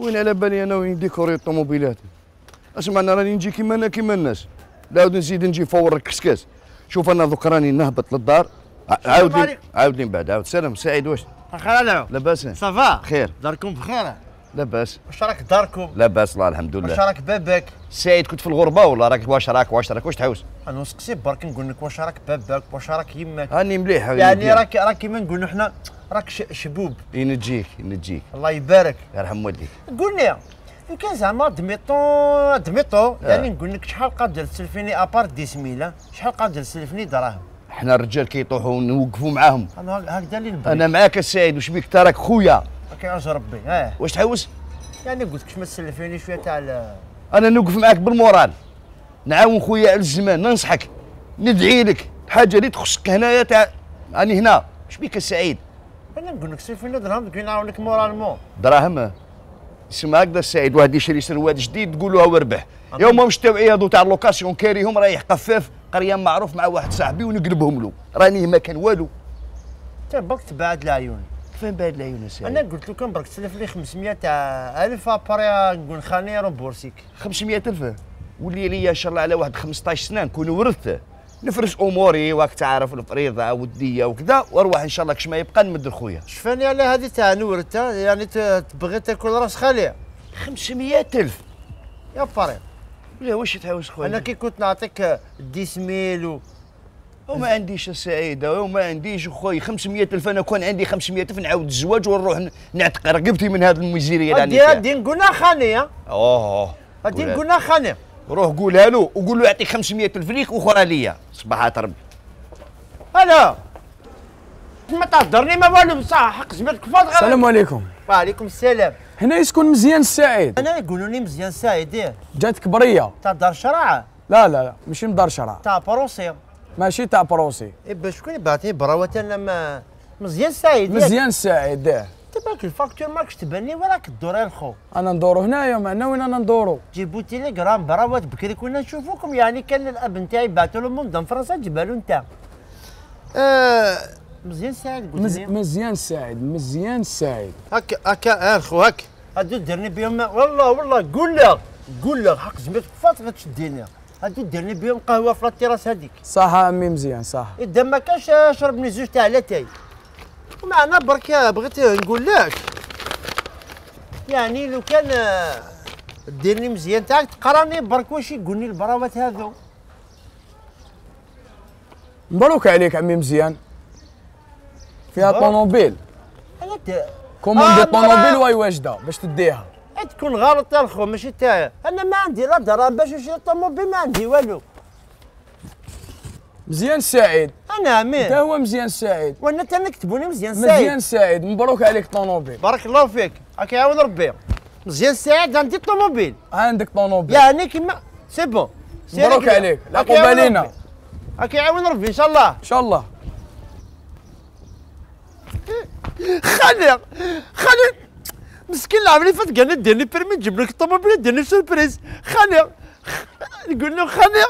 وين على بالي انا وين ديكوري الطوموبيلات. اسمع انا راني نجي كيما الناس، لا نزيد نجي فور الكسكاس. شوف انا دوك راني نهبط للدار. عاود لي من بعد. عاود سلام سعيد. واش خير؟ لاباس صافا خير. داركم بخير؟ لاباس. واش راك داركم؟ لاباس الله الحمد لله. واش راك باباك؟ سعيد كنت في الغربه ولا راك واش تحوس؟ انا نسقسي برك نقول لك واش راك باباك واش راك يماك. راني مليح يعني راك كيما نقولوا حنا راك شبوب. ينجيك الله يبارك. يرحم والديك. قول لي لو كان زعما دميطو يعني نقول لك شحال قادر تسلفيني ابار 10000 شحال قادر تسلفني دراهم؟ حنا الرجال كيطيحوا نوقفوا معاهم. انا هكذا اللي نبغي. انا معاك السعيد. واش بيك راك خويا؟ كيعوز ربي. واش تحوس؟ يعني قلت لك ما تسلفيني شويه تاع انا نوقف معاك بالمورال، نعاون خويا على الزمان، ننصحك، ندعي لك حاجه اللي تخصك هنايا تاع راني هنا. واش بيك السعيد؟ انا نقول لك سلفيني دراهم تقول نعاونك مورالمون. دراهم؟ اسمع هكذا السعيد، واحد يشري سروال جديد تقولوا هو ربح. يوم مش تاوعي هذو تاع اللوكاسيون كاريهم رايح قفاف قريان معروف مع واحد صاحبي ونقلبهم له، راني ما كان والو. انت برك تبعد العيون. فين بعد العيون السعيد؟ انا قلت له كان برك تسلف لي 500 تاع الف ابري نقول خاني رومبورسيك. 500,000 ولي لي ان شاء الله على واحد 15 سنه نكون ورثته، نفرش اموري واك تعرف الفريضه والديه وكذا، واروح ان شاء الله كش ما يبقى نمد لخويا. شفاني على هذه تاع نورتها يعني تبغي تاكل راس خالي. 500,000 يا باري. لا واش تحوس خويا؟ انا كي كنت نعطيك 10,000 وما عنديش السعيده وما عنديش خويا 500,000. انا كون عندي 500,000 نعاود الزواج ونروح نعتق رقبتي من هذه الميزيريه اللي راني فيها. نقولها خاني. غادي نقولها خاني. روح قولها له وقول له يعطيك 500,000 ليك واخرى ليا. صباحات ربي. انا ما تهضرني ما والو بصح حق زميلك فاض. السلام عليكم. وعليكم السلام. هنا يسكن مزيان السعيد. انا يقولوا لي مزيان سعيد. جاتك بريه تاع دار شرع؟ لا ماشي من دار شرع. تاع بروسي؟ ماشي تاع بروسي. باش شكون بعثني براوات انا ما مزيان سعيد. مزيان السعيد. تبارك الفاكتور ماكش تباني وراك تدور الخو. انا ندورو هنايا معنا وين انا ندورو. جيبوا تيليغرام براوات بكري كنا نشوفوكم يعني كان الاب نتاعي بعثوا له من فرنسا جبالو نتا. مزيان سعيد قلت لي. مزيان السعيد. هكا الخو هاك هادو ديرني بهم والله قول له حق زميلك فاط غتشديني. هادو ديرني بهم قهوه في التراس هذيك. صح عمي مزيان صح. اذا ما كانش شربني زوج تاع لاتاي. ومعنا برك بغيت نقول لك يعني لو كان ديرني مزيان تاعك تقراني برك واش يقولني البراوات هذو. مبروك عليك عمي مزيان. فيها طوموبيل. كوموندي طوموبيل وهي واجده باش تديها. تكون غلط الخو ماشي تاعي. انا ما عندي لا دراهم باش نشري طوموبيل ما عندي والو. مزيان السعيد. انا امين. تا هو مزيان السعيد. وانا تنكتبوني مزيان السعيد. مزيان السعيد مبروك عليك طوموبيل. بارك الله فيك. راك يعاون ربي. مزيان السعيد عندي طوموبيل. عندك طوموبيل. يعني كيما سي بون. مبروك عليك. لا قبالينا. راك يعاون ربي ان شاء الله. ان شاء الله. خالي مسكين العام اللي فات قال لي ديرني بيرمي نجيب لك الطوموبيل ديرني سوربريز. خالي نقول له خالي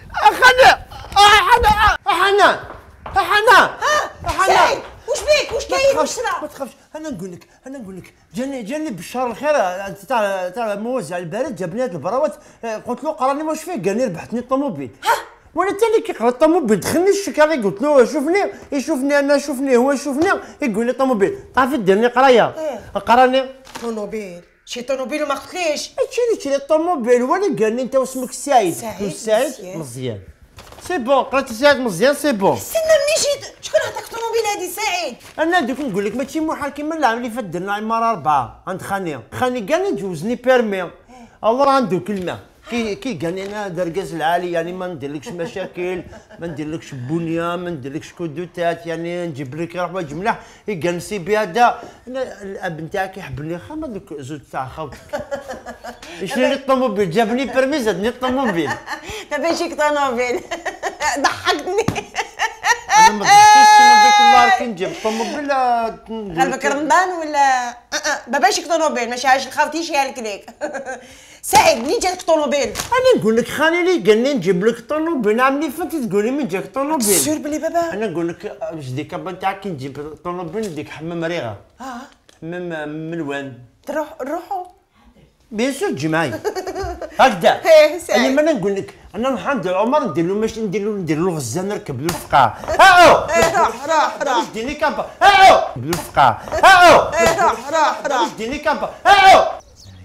حنان سعيد واش بيك واش كاين واش صرا؟ ما تخافش. انا نقول لك جاني بشار الخير تاع موزع البارد جابني هاد البراوات. قلت له قراني واش فيه قال لي ربحتني الطوموبيل. وانا تاني كي قرا الطوموبيل دخلني الشكاري قلت له شوفني انا شوفني هو شوفني يقول لي طوموبيل. تعرفي ديرني قرايه قراني طوموبيل. شي طوموبيل وما قلتليش. شري الطوموبيل هو اللي قال لي انت واسمك سعيد. سعيد مزيان. سي بون قرات سعيد مزيان سي بون. استنى منين جيت شكون عطاك الطوموبيل هادي سعيد؟ انا دوك نقول لك ماشي محال كيما العام اللي فات درنا عماره 4 عند خاني قال لي جوزني بيرمي. الله عنده كلمه كي قال لي انا درقاز العالي يعني ما نديرلكش مشاكل ما نديرلكش بنيه ما نديرلكش كودوتات يعني نجيب لك حوايج ملاح. قال نسيبي هذا انا الاب نتاعك يحبني خا دوك زوج تاع خاوتك. يشري لي الطوموبيل جابني بيرمي زادني الطوموبيل. ما بانش يك طوموبيل ضحكني. انا ما ضحكتش انا دوك النهار كي نجيب الطوموبيل قلبك رمضان ولا ما بانش يك طوموبيل ماشي عايش خاوتي شيالك ليك. سعيد منين جاتك طوموبيل؟ انا نقول لك خالي لي قال لي نجيب لك طوموبيل عام اللي فات تقولي من جاك طوموبيل. سير بلي بابا. انا نقول لك واش ديك الكابا نتاعك كي نجيب طوموبيل نديك حمام ريغه. حمام من وين؟ نروحو بيان سور تجمعي هكذا. إيه، سعيد. انا ما نقول لك انا محمد عمر ندير له ماشي ندير له غزه نركب له الفقاعه. هاو روح ديني كابا. هاو بالفقاعه. هاو روح ديني كابا. هاو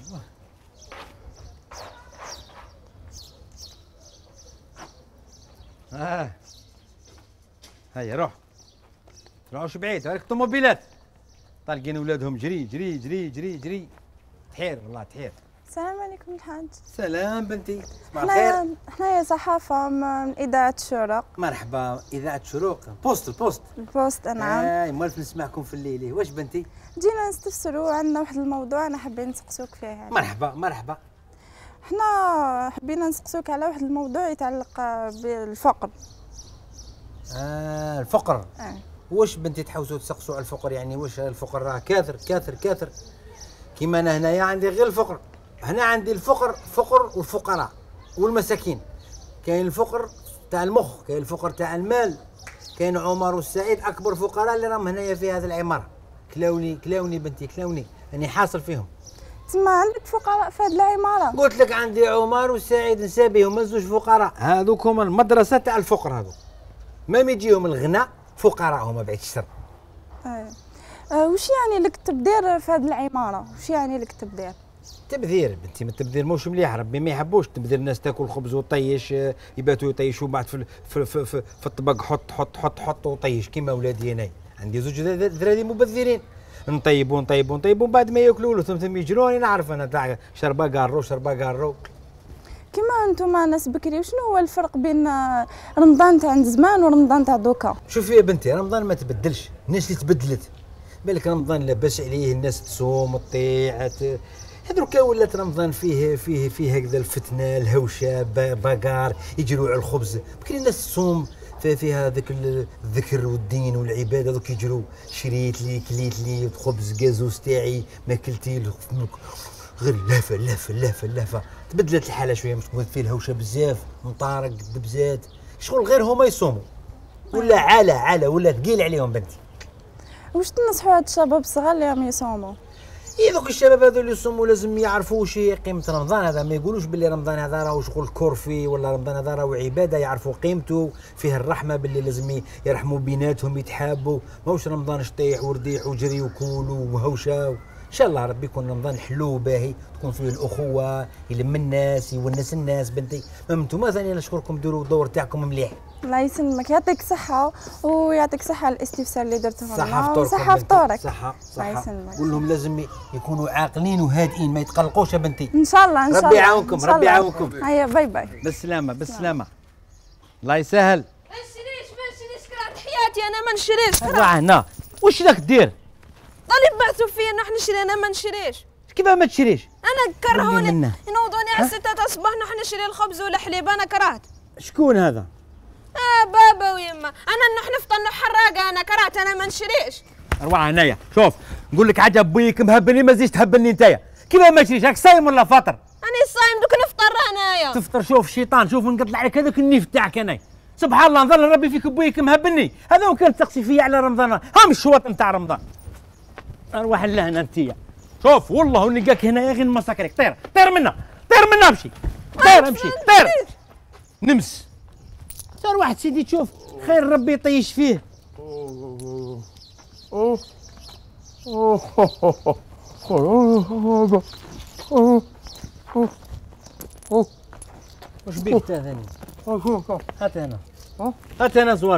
هيا روحوا بعيد هاك الطوموبيلات طالقين ولادهم جري جري جري جري جري تحير والله تحير. السلام عليكم الحاج. سلام بنتي صباح الخير. حنايا صحافة من إذاعة الشروق. مرحبا إذاعة شروق البوست البوست نعم. موالف نسمعكم في الليل. واش بنتي؟ جينا نستفسروا عندنا واحد الموضوع أنا حابين نسقسوك فيه يعني. مرحبا. حنا حبينا نسقسوك على واحد الموضوع يتعلق بالفقر. الفقر. واش بنتي تحوسوا تسقسوا على الفقر يعني واش الفقر راه كاثر كيما انا هنايا عندي غير الفقر. هنا عندي الفقر والفقراء والمساكين. كاين الفقر تاع المخ، كاين الفقر تاع المال، كاين عمر والسعيد اكبر فقراء اللي راهم هنايا في هذه العماره. كلاوني بنتي كلاوني راني حاصل فيهم. تما عندك فقراء في هذه العمارة؟ قلت لك عندي عمر والسعيد نسابيهم زوج فقراء. هذوك هما المدرسه تاع الفقر هذوك. ما يجيهم الغناء فقراء هما بعد الشر. وش يعني لك تبدير في هذه العمارة؟ وش يعني لك تبدير؟ تبذير بنتي، ما التبذير موش مليح، ربي ما يحبوش التبذير. الناس تاكل خبز وطيش، يباتوا يطيشوا بعد في الطبق حط وطيش كيما ولادي انا. عندي زوج ذراري مبذرين، نطيبوا بعد ما ياكلوا له ثم يجرون. نعرف انا تاع شربه قارو. كيما انتم ناس بكري شنو هو الفرق بين رمضان تاع زمان ورمضان تاع دوكا؟ شوفي يا بنتي رمضان ما تبدلش، الناس اللي تبدلت بالك رمضان لاباس عليه، الناس تصوم وتطيع. هذوك ولات رمضان فيه هكذا الفتنه الهوشه باقار يجروا على الخبز. بكري الناس تصوم فيها ذاك الذكر والدين والعباده. دوك يجروا شريت لي كليت لي خبز كازوس تاعي ما كلتي غير لافه. تبدلت الحاله شويه، مش تكون فيه الهوشه بزاف مطارق دبزات شغل غير هما يصوموا ولا عاله ولا ثقيل عليهم بنتي. واش تنصحوا هاد الشباب الصغار اللي راهم يصوموا؟ دوك الشباب هذو اللي يصوموا لازم يعرفوا واش هي قيمه رمضان هذا. ما يقولوش باللي رمضان هذا راهو شغل كرفي ولا رمضان هذا راهو عباده. يعرفوا قيمته، فيه الرحمه باللي لازم يرحموا بيناتهم يتحابوا. ماهوش رمضان شطيح ورديح وجري وكولوا وهوشه. ان شاء الله ربي يكون رمضان حلو وباهي، تكون فيه الاخوه، يلم الناس يونس الناس بنتي. انتم ثاني نشكركم ديروا الدور تاعكم مليح. الله يسلمك، يعطيك صحة ويعطيك صحة على الاستفسار اللي درته لنا. صحة فطورك. صحة الله يسلمك. قول لهم لازم يكونوا عاقلين وهادئين، ما يتقلقوش يا بنتي. ان شاء الله ربي يعاونكم. هيا باي. بالسلامة. الله يسهل. ما نشريش كرهت حياتي انا ما نشريش. هنا واش راك دير؟ طالب بعثوا فيا نروح نشري انا ما نشريش. كيفاه ما تشريش؟ انا كرهوني ينوضوني على 6 الصباح نروح نشري الخبز والحليب. انا كرهت. شكون هذا؟ بابا ويما. انا نروح نفطر نروح حراقه. انا كرهت انا ما نشريش. روح هنايا شوف نقول لك حاجه بويك مهبني ما تزيدش تهبني نتايا. كيفاه ما تشريش؟ راك صايم ولا فاطر؟ انا صايم دوك نفطر هنايا. تفطر شوف الشيطان، شوف نقطع عليك هذاك النيف تاعك انا. سبحان الله نظل ربي فيك بويك مهبني. هذا وكان تقصي فيا على رمضان. هام الشواط نتاع رمضان. اروح لهنا انتيا. شوف والله نلقاك هنايا غير مسكرك. طير منا امشي. طير نمس. صار واحد سيدي تشوف خير ربي يطيش فيه. واش بيك انت ثاني؟ هات هنا صور.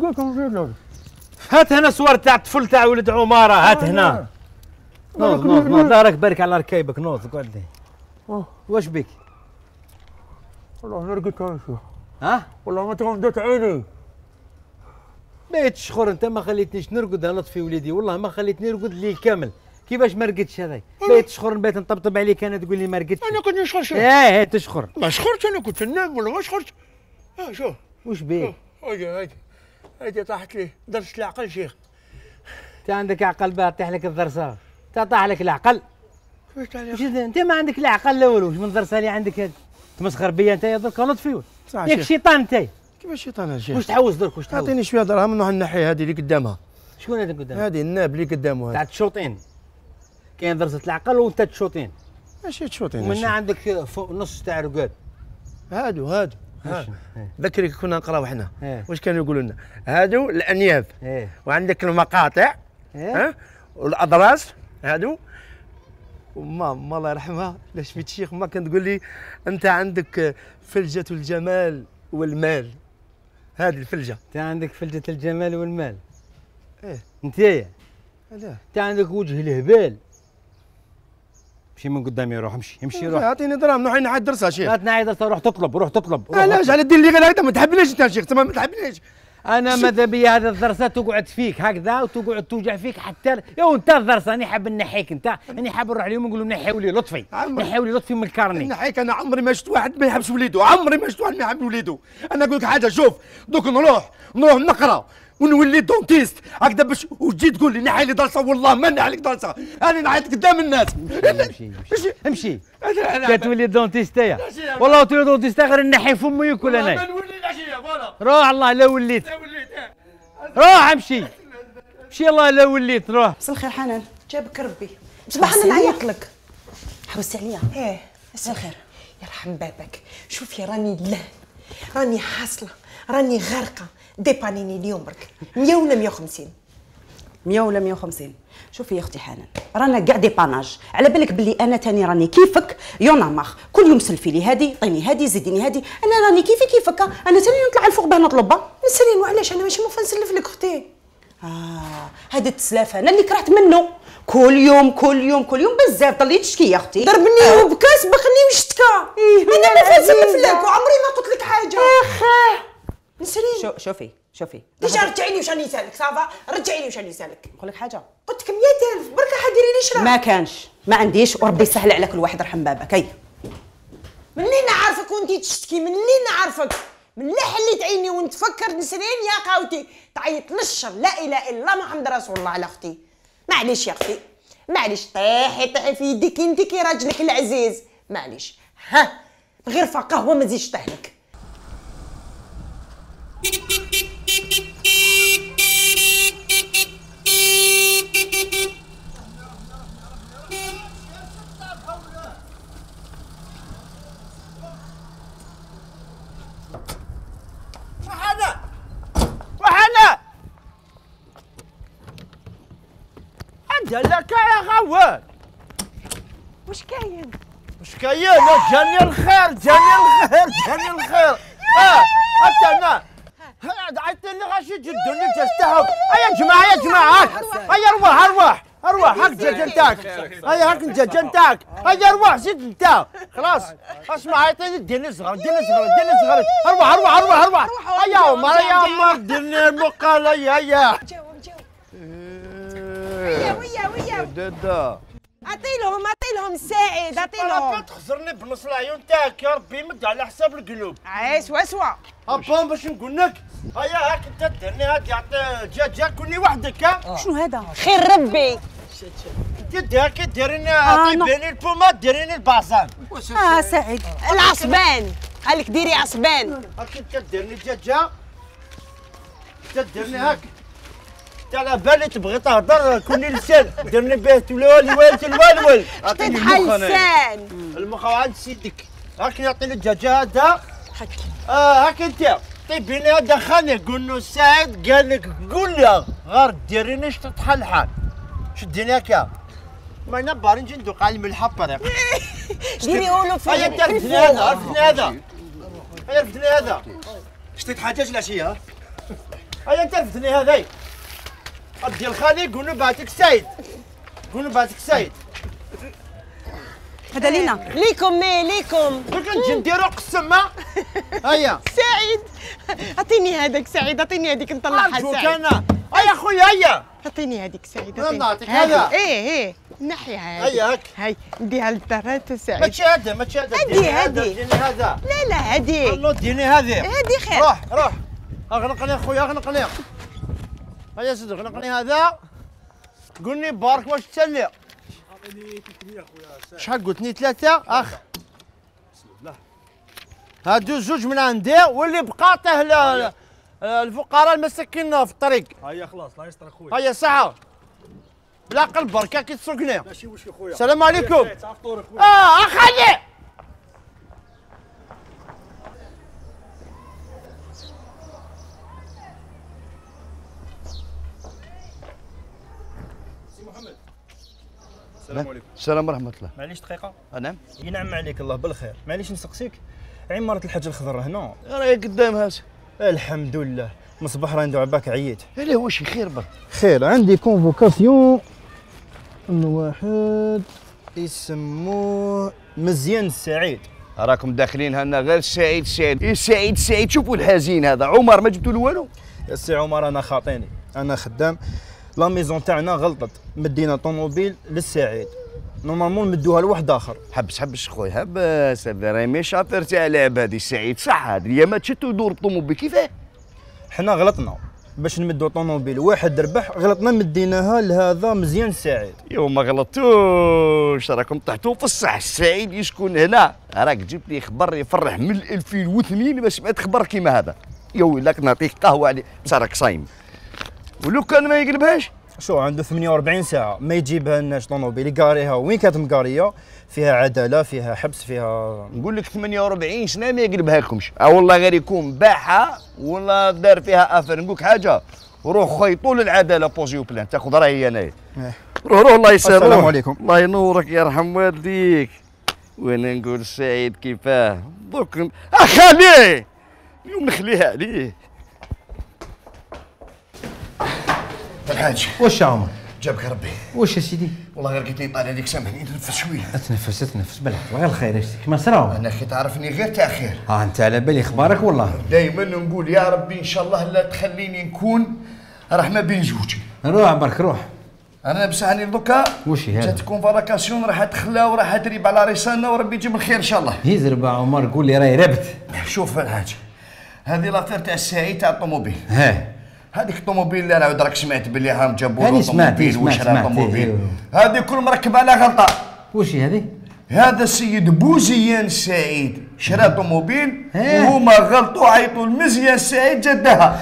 هات هنا صور تاع الطفل تاع ولد عماره. هات هنا. نوض دارك بارك على ركايبك. نوض قعد. واش بيك؟ والله رقدت ها؟ والله ما تغمضت عيني. بيت شخور انت ما خليتنيش نرقد. لطفي وليدي والله ما خليتني نرقد الليل كامل. كيفاش ما رقدتش هذاك؟ بيت شخور نبات نطبطب عليك انا تقول لي ما رقدتش. انا كنت نشخر شوف. تشخر. ما شخرت انا كنت ننام ولا ما شخرت. شوف. واش بيك؟ هاي طاحت لي درس العقل شيخ. انت عندك عقل باه طيح لك الدرسه. طاح لك العقل. واش انت ما عندك العقل الاول. واش من درسه اللي عندك هذه؟ تمسخر بيا انت درك لطفي. ياك شيطان انت. كيفاش شيطان يا شيخ؟ واش تعوز درك؟ واش تعوز؟ اعطيني شويه دراهم نروح نحي هذه اللي قدامها. شكون هذا قدامها؟ هذه الناب اللي قدامه تاع الشوطين. كاين درسه العقل وانت تشوطين. ماشي تشوطي ومن عندك فوق نص تاع رقاد. هادو بكري كنا نقراو حنا إيه. واش كانوا يقولوا لنا هادو الانياب إيه. وعندك المقاطع إيه. والاضراس هادو. وما الله يرحمها لا شفت شيخ ما كانت تقول لي انت عندك فلجة الجمال والمال. هذه الفلجة انت عندك فلجة الجمال والمال. ايه انتيا لا انت عندك وجه الهبال. امشي من قدامي، روح امشي روح. اعطيني دراهم نروح نعاد درسها شيخ. لا تنعي درسها، روح تطلب روح علاش على دير لي غير هكذا؟ ما تحبنيش انت يا شيخ، ما تحبنيش. انا ماذا بيا هذا الضرسه تقعد فيك هكذا وتقعد توجع فيك حتى يو انت الضرسه. راني حاب نحيك انت، راني حاب نروح اليوم نقول لهم نحيوا لي لطفي، نحيوا لي لطفي من الكارني. نحيك انا عمري ما شفت واحد ما يحبش وليدو، عمري ما شفت واحد ما يحب وليدو. انا نقول لك حاجه، شوف دوك نروح نقرا ونولي دونتيست هكذا باش وتجي تقول لي نحي لي ضرسه. والله ما نحي لك ضرسه، انا نحيت قدام الناس. امشي كتولي دونتيست يا والله تولي دونتيست غير نحي فمي ياكل انا. ما نولي العشيه فوالا. روح الله لا وليت، روح امشي الله لا وليت روح. مساء الخير حنان، جابك ربي. صباح انا نعيط لك. حوستي عليا؟ ايه مساء الخير. يرحم بابك، شوفي راني حاصله، راني غارقه. ديبانيني اليوم برك 100 ولا 150؟ 100 ولا 150؟ شوفي يا اختي حنان، رانا كاع ديباناج. على بالك باللي انا تاني راني كيفك يوناماخ، كل يوم سلفي لي هادي عطيني هادي زيديني هادي. انا راني كيفك، انا تاني نطلع الفوق باه نطلبها. نسالين وعلاش انا ماشي موفا نسلف لك اختي. هذا التسلافه انا اللي كرهت منه. كل يوم بزاف ضلي تشكي يا اختي. ضربني وبكى سبقني وشتكى. انا ما نسلف لك وعمري ما قلت لك حاجه. نسالين شوفي ديجا رجعي لي واش راني نسالك. صافا رجعي لي واش راني نسالك. نقول لك حاجه، قلت لك 100,000 برك حديري لي شرا. ما كانش، ما عنديش، وربي يسهل على كل واحد يرحم بابك. هي منين نعرفك وانتي تشتكي؟ منين نعرفك؟ من اللي حليت عيني ونتفكر نسرين يا خاوتي تعيط للشر. لا اله الا الله محمد رسول الله. على اختي معليش يا اختي، معليش. طيحي في يديك انت كي راجلك العزيز. معليش غير قهوه ما تزيدش طيح لك. وحنا انت لك يا غوال. واش كاين؟ جاني الخير. انت انا عيطتني غاشي جدوني تستحب. يا جماعه هيا ارواح هاك جاجنتاك. هيا هاك جاجنتاك. هيا ارواح زيد انت خلاص. اسمع عيطتني ديني صغر. ارواح هيا عمر ديني المقاله. هيا ويا دادا عطيلهم الساعد. عطيلهم. تخسرني بنص العيون تاعك يا ربي. مد على حساب القلوب. سوا ابون باش نقول لك. هيا هاك انت ديرني هادي دجاجه كوني وحدك. شنو هذا؟ خير ربي. انت هاك ديريني طيبيني البومات ديريني البعصان. سعيد العصبان قالك ديري عصبان. هاك انت ديرني دجاجه. انت ديرني هاك. انت على بالي تبغي تهضر كوني لسان. ديرني به الولول. عطيت حل لسان. المخ عند سيدك. هاك نعطيني الدجاجه هذا. هاك انت طيبيني هذا خاني. قول له سعيد قال لك قول له غير ديريني اش تتحلحل. شديني هكا ما نبار نجي ندوق على الملح الطريق. ديري اولو في. هيا انت رفدني هذا. شتيت حاجه العشيه. هيا انت رفدني هذا. ديال خالي قول له بعتك سعيد. هذا لينا ليكم درك نجي نديرو قسمه. هيا سعيد عطيني هذاك. سعيد عطيني هذيك نطلعها. سعيد انا هيا خويا هيا عطيني هذيك. سعيد نعطيك هذا. ايه نحيها. هيا هاك. هاي نديها للدار. سعيد ما تشاهد هذه ديني هذا. لا هذه الله ديني هذه خير. روح اغنقني خويا اغنقني. هيا سيدي اغنقني هذا. قولني بارك واش تسلي. شحال قلتني 3 اخ. هادو زوج من عندي واللي بقى الفقراء المساكين في الطريق. هيا خلاص لا يسطر خويا. هيا ساعة. بلا قلب بركه كي تسوقنا. ماشي مشكل خويا. السلام عليكم. تعفطورك اخلي. السلام عليكم. السلام ورحمه الله. معليش دقيقه. نعم. ينعم عليك الله بالخير. معليش نسقسيك، عمارة الحاج الخضر هنا؟ راهي قدام هذا. الحمد لله. مصباح راه ندعو عباك عييت. لا واش خير برك. خير، عندي كونفوكاسيون واحد يسموه مزيان السعيد. راكم داخلين هنا غير السعيد السعيد، السعيد السعيد. شوفوا الحزين هذا عمر ما جبتوا له والو. يا سي عمر انا خاطيني، انا خدام لا ميزون تاعنا غلطت، مدينا طوموبيل للسعيد، نورمالمون نمدوها لواحد اخر. حبس خويا حبس، هذا راهي مي شاطر تاع لعب هذه السعيد صح. هذه اليوم تشتو يدور الطوموبيل كيفاه؟ حنا غلطنا باش نمدو طوموبيل واحد ربح، غلطنا مديناها لهذا مزيان السعيد. يو ما غلطتوش، راكم طحتوا في الصح. السعيد يسكن هنا. راك جبت لي خبر يفرح من 2002 باش سمعت خبر كيما هذا. يو لك نعطيك قهوه عليه بصح راك صايم. ولو كان ما يقلبهاش شو عنده 48 ساعة ما يجيبها لناش طوموبيل يقاريها وين كانت مقارية، فيها عدالة فيها حبس فيها. نقول لك 48 سنة ما يقلبها لكمش. والله غير يكون باعها ولا دار فيها افير. نقول لك حاجة، روح خيطوا للعدالة بوزيو بلان تاخذ راهي انايا. روح الله يسر. السلام عليكم. الله ينورك يرحم والديك. وانا نقول السعيد كيفاه دوك اخليه اليوم نخليها عليه. الحاج واش يا عمر؟ جابك ربي. واش يا سيدي؟ والله غير قلت لي طالع عليك سامحني نتنفس شويه. اتنفس بالك غير الخير اشتك ما صراو. انا اخي تعرفني غير تاع خير. انت على بالي اخبارك والله. دائما نقول يا ربي ان شاء الله لا تخليني نكون رحمه بين زوجي. روح برك روح. انا بصح راني دوكا وش هذا؟ جات كونفالكاسيون راح تخلى وراح تريب على رسالنا وربي يجيب الخير ان شاء الله. يزرب عمر قول لي راهي ربت. شوف الحاج، هذه لافير تاع السعيد تاع الطوموبيل. هذيك الطوموبيل اللي انا راك سمعت باللي راهم جابوا له طوموبيل وشرا طوموبيل. هذه كل مركب على غلطه. وش هذه؟ هذا السيد بوزيان السعيد شرا طوموبيل وهما غلطوا عيطوا لمزيان السعيد جدها.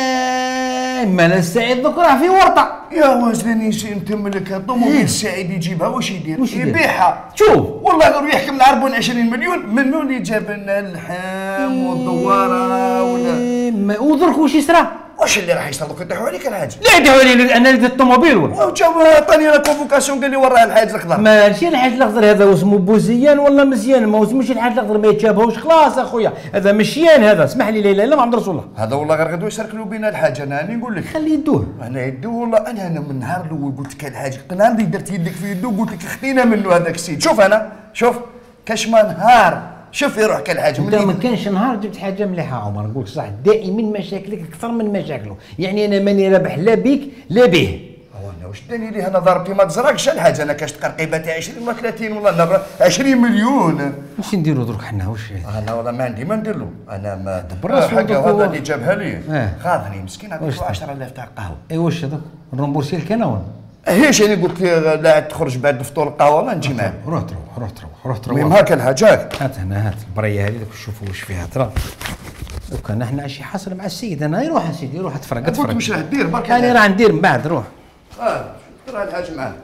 مال السعيد دوك راه في ورطه. يا وزني نتملك الطوموبيل السعيد يجيبها واش يدير؟ يبيعها. شوف والله غير يحكم العربون 20 مليون منو اللي جاب لنا اللحم والدواره ولا ودرك واش يصرى؟ واش اللي راح يصدق يطيحوا عليك الحاج؟ لا يدعوا لي انا لقيت الطوموبيل ولا وجاو عطاني لا كونفوكاسيون قال لي وراه الحاج الخضر. ماشي الحاج الخضر هذا اسمه بوزيان ولا مزيان، ما اسموش الحاج الخضر ما يتشابهوش خلاص اخويا، هذا مشيان هذا اسمح لي لا اله الا محمد رسول الله. هذا والله غير غدوه يسركلوا بينا الحاج. انا راني نقول لك خليه يدوه. انا يدوه والله. انا من النهار الاول قلت لك الحاج قناندي درت يدك في يدو قلت لك خطينا منه هذاك السيد. شوف انا شوف كاش ما نهار شوف يروح كالحاج. انت ما كانش نهار جبت حاجه مليحه عمر نقول صح. دائما مشاكلك اكثر من مشاكله، يعني انا ماني رابح لا بيك لا به. وانا واش داني ليه انا ضربتي ما تزرقش الحاج. انا كاش تقرقيبه تاع 20 ولا 30 ولا 20 مليون. واش نديروا درك حنا واش؟ انا والله ما عندي ما ندير له. انا ما دبر راسو حاجه هذا اللي جابها لي خاضني مسكين عطيته 10000 تاع قهوه. اي واش هذاك نرومبورسي لك انا ولا؟ هيش يعني قلت لي لا تخرج بعد الفطور القهوه ما نجي معاك. روح تروح. المهم هاك الحاج هات هنا هات البريه هذه شوفوا واش فيها ترى. لو كان احنا شي حاصل مع السيد انا يروح السيد يروح تفرق. قلت واش راه دير برك. انا راه ندير من بعد روح. ترى الحاج معاه.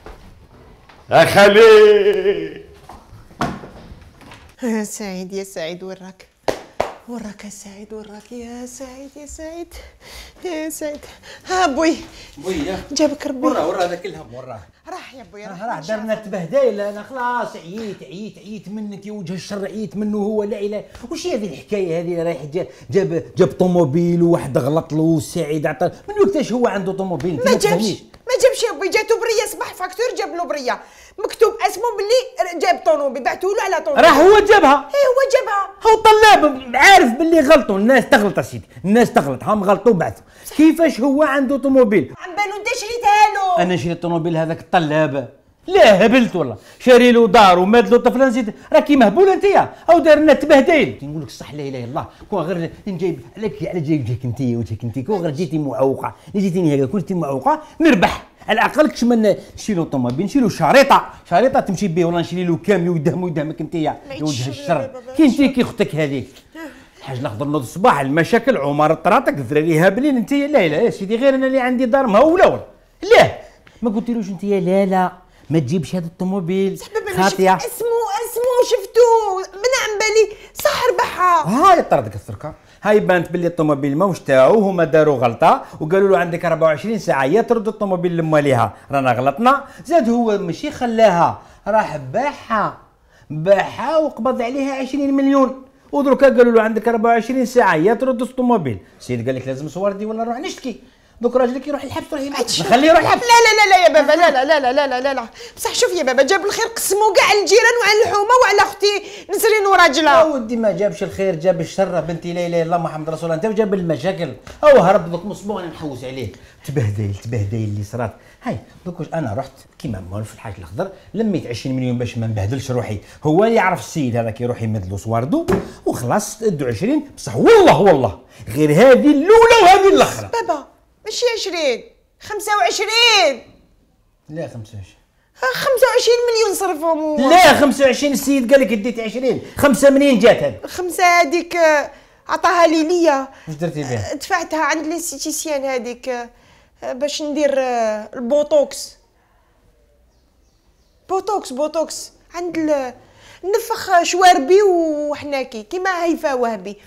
اخلي يا سعيد يا سعيد وراك يا سعيد وراك يا سعيد يا سعيد يا سعيد. ها بوي جابك ربي. وراه هذاك الهم وراه. راح يا بوي راه درنا تبهدايل. انا خلاص عييت منك يا وجه الشر، عييت منه هو. لا اله وش هذه الحكايه هذه؟ رايح جاب طوموبيل وواحد غلط له والسعيد عطى من وقتاش هو عنده طوموبيل؟ ما جابش يا بوي. جاتو بريه صباح فاكتور جاب له بريه مكتوب اسمه باللي جاب طوموبيل بعثوا له على طوموبيل. راح هو جابها. هو جابها. هو طلاب عارف باللي غلطوا. الناس تغلط سيدي، الناس تغلط. هم غلطوا بعثوا. كيفاش هو عنده طوموبيل؟ عم بالو انت شريتها له. انا شريت طوموبيل هذاك الطلاب؟ لا هبلت والله. شاري له دار وماد له طفل نزيد. راكي مهبول انت او دار لنا تبهديل. نقول لك الصح لا اله الا الله. كون غير نجيب على جايبك انت كون غير جيتي معوقه جيتيني هكا كنتي معوقه نربح على الاقل. كش من نشيلو طوموبيل نشيلو شريطه تمشي به ولا نشري له كاميو يدهمك انت يا وجه الشر. كي اختك هذيك الحاج الاخضر نوض الصباح المشاكل عمر الطراطق الذراري هابلين انت. لا يا سيدي غير انا اللي عندي دار مهوله ولا لا ما قلتلوش انت يا لا ما تجيبش هذا الطوموبيل خاطيه. اسمو شفتو من عم بالي صح ربحها. هاي طردك السركه، هاي بانت باللي الطوموبيل ماهوش تاعو، هما داروا غلطه وقالوا له عندك 24 ساعه يا ترد الطوموبيل لمواليها، رانا غلطنا. زاد هو ماشي خلاها، راح باعها وقبض عليها 20 مليون، ودروكا قالوا له عندك 24 ساعه يا ترد الطوموبيل. السيد قال لك لازم صوردي ولا نروح نشتكي. دوك راجلك يروح الحبس تروحي معاه، نخليه يروح الحبس. لا لا لا لا يا بابا، لا لا لا لا لا لا لا بصح شوف يا بابا جاب الخير قسموا كاع الجيران وعلى الحومه وعلى اختي نسرين وراجلها. ودي ما جابش الخير جاب الشر بنتي. لا اله الا الله محمد رسول الله. انت وجاب المشاكل او هرب دوك مصبوع انا نحوس عليه. تبهدل اللي صرات. هاي دوك انا رحت كيما مول في الحاج الاخضر لميت 20 مليون باش ما نبهدلش روحي. هو يعرف السيد هذاك يروح يمدلو صواردو وخلاص ادوا 20. بصح والله غير هذه الاولى وهذه الاخرى. بابا ماشي 20 25. لا 25. 25 مليون صرفهم هو. لا 25 السيد قال لك اديت 20. 5 منين جات هذه؟ 5 هذيك عطاها لي ليا. واش درتي بها؟ دفعتها عند ليستيسيان هذيك باش ندير البوتوكس. بوتوكس عند نفخ شواربي وحناكي كيما هيفا وهبي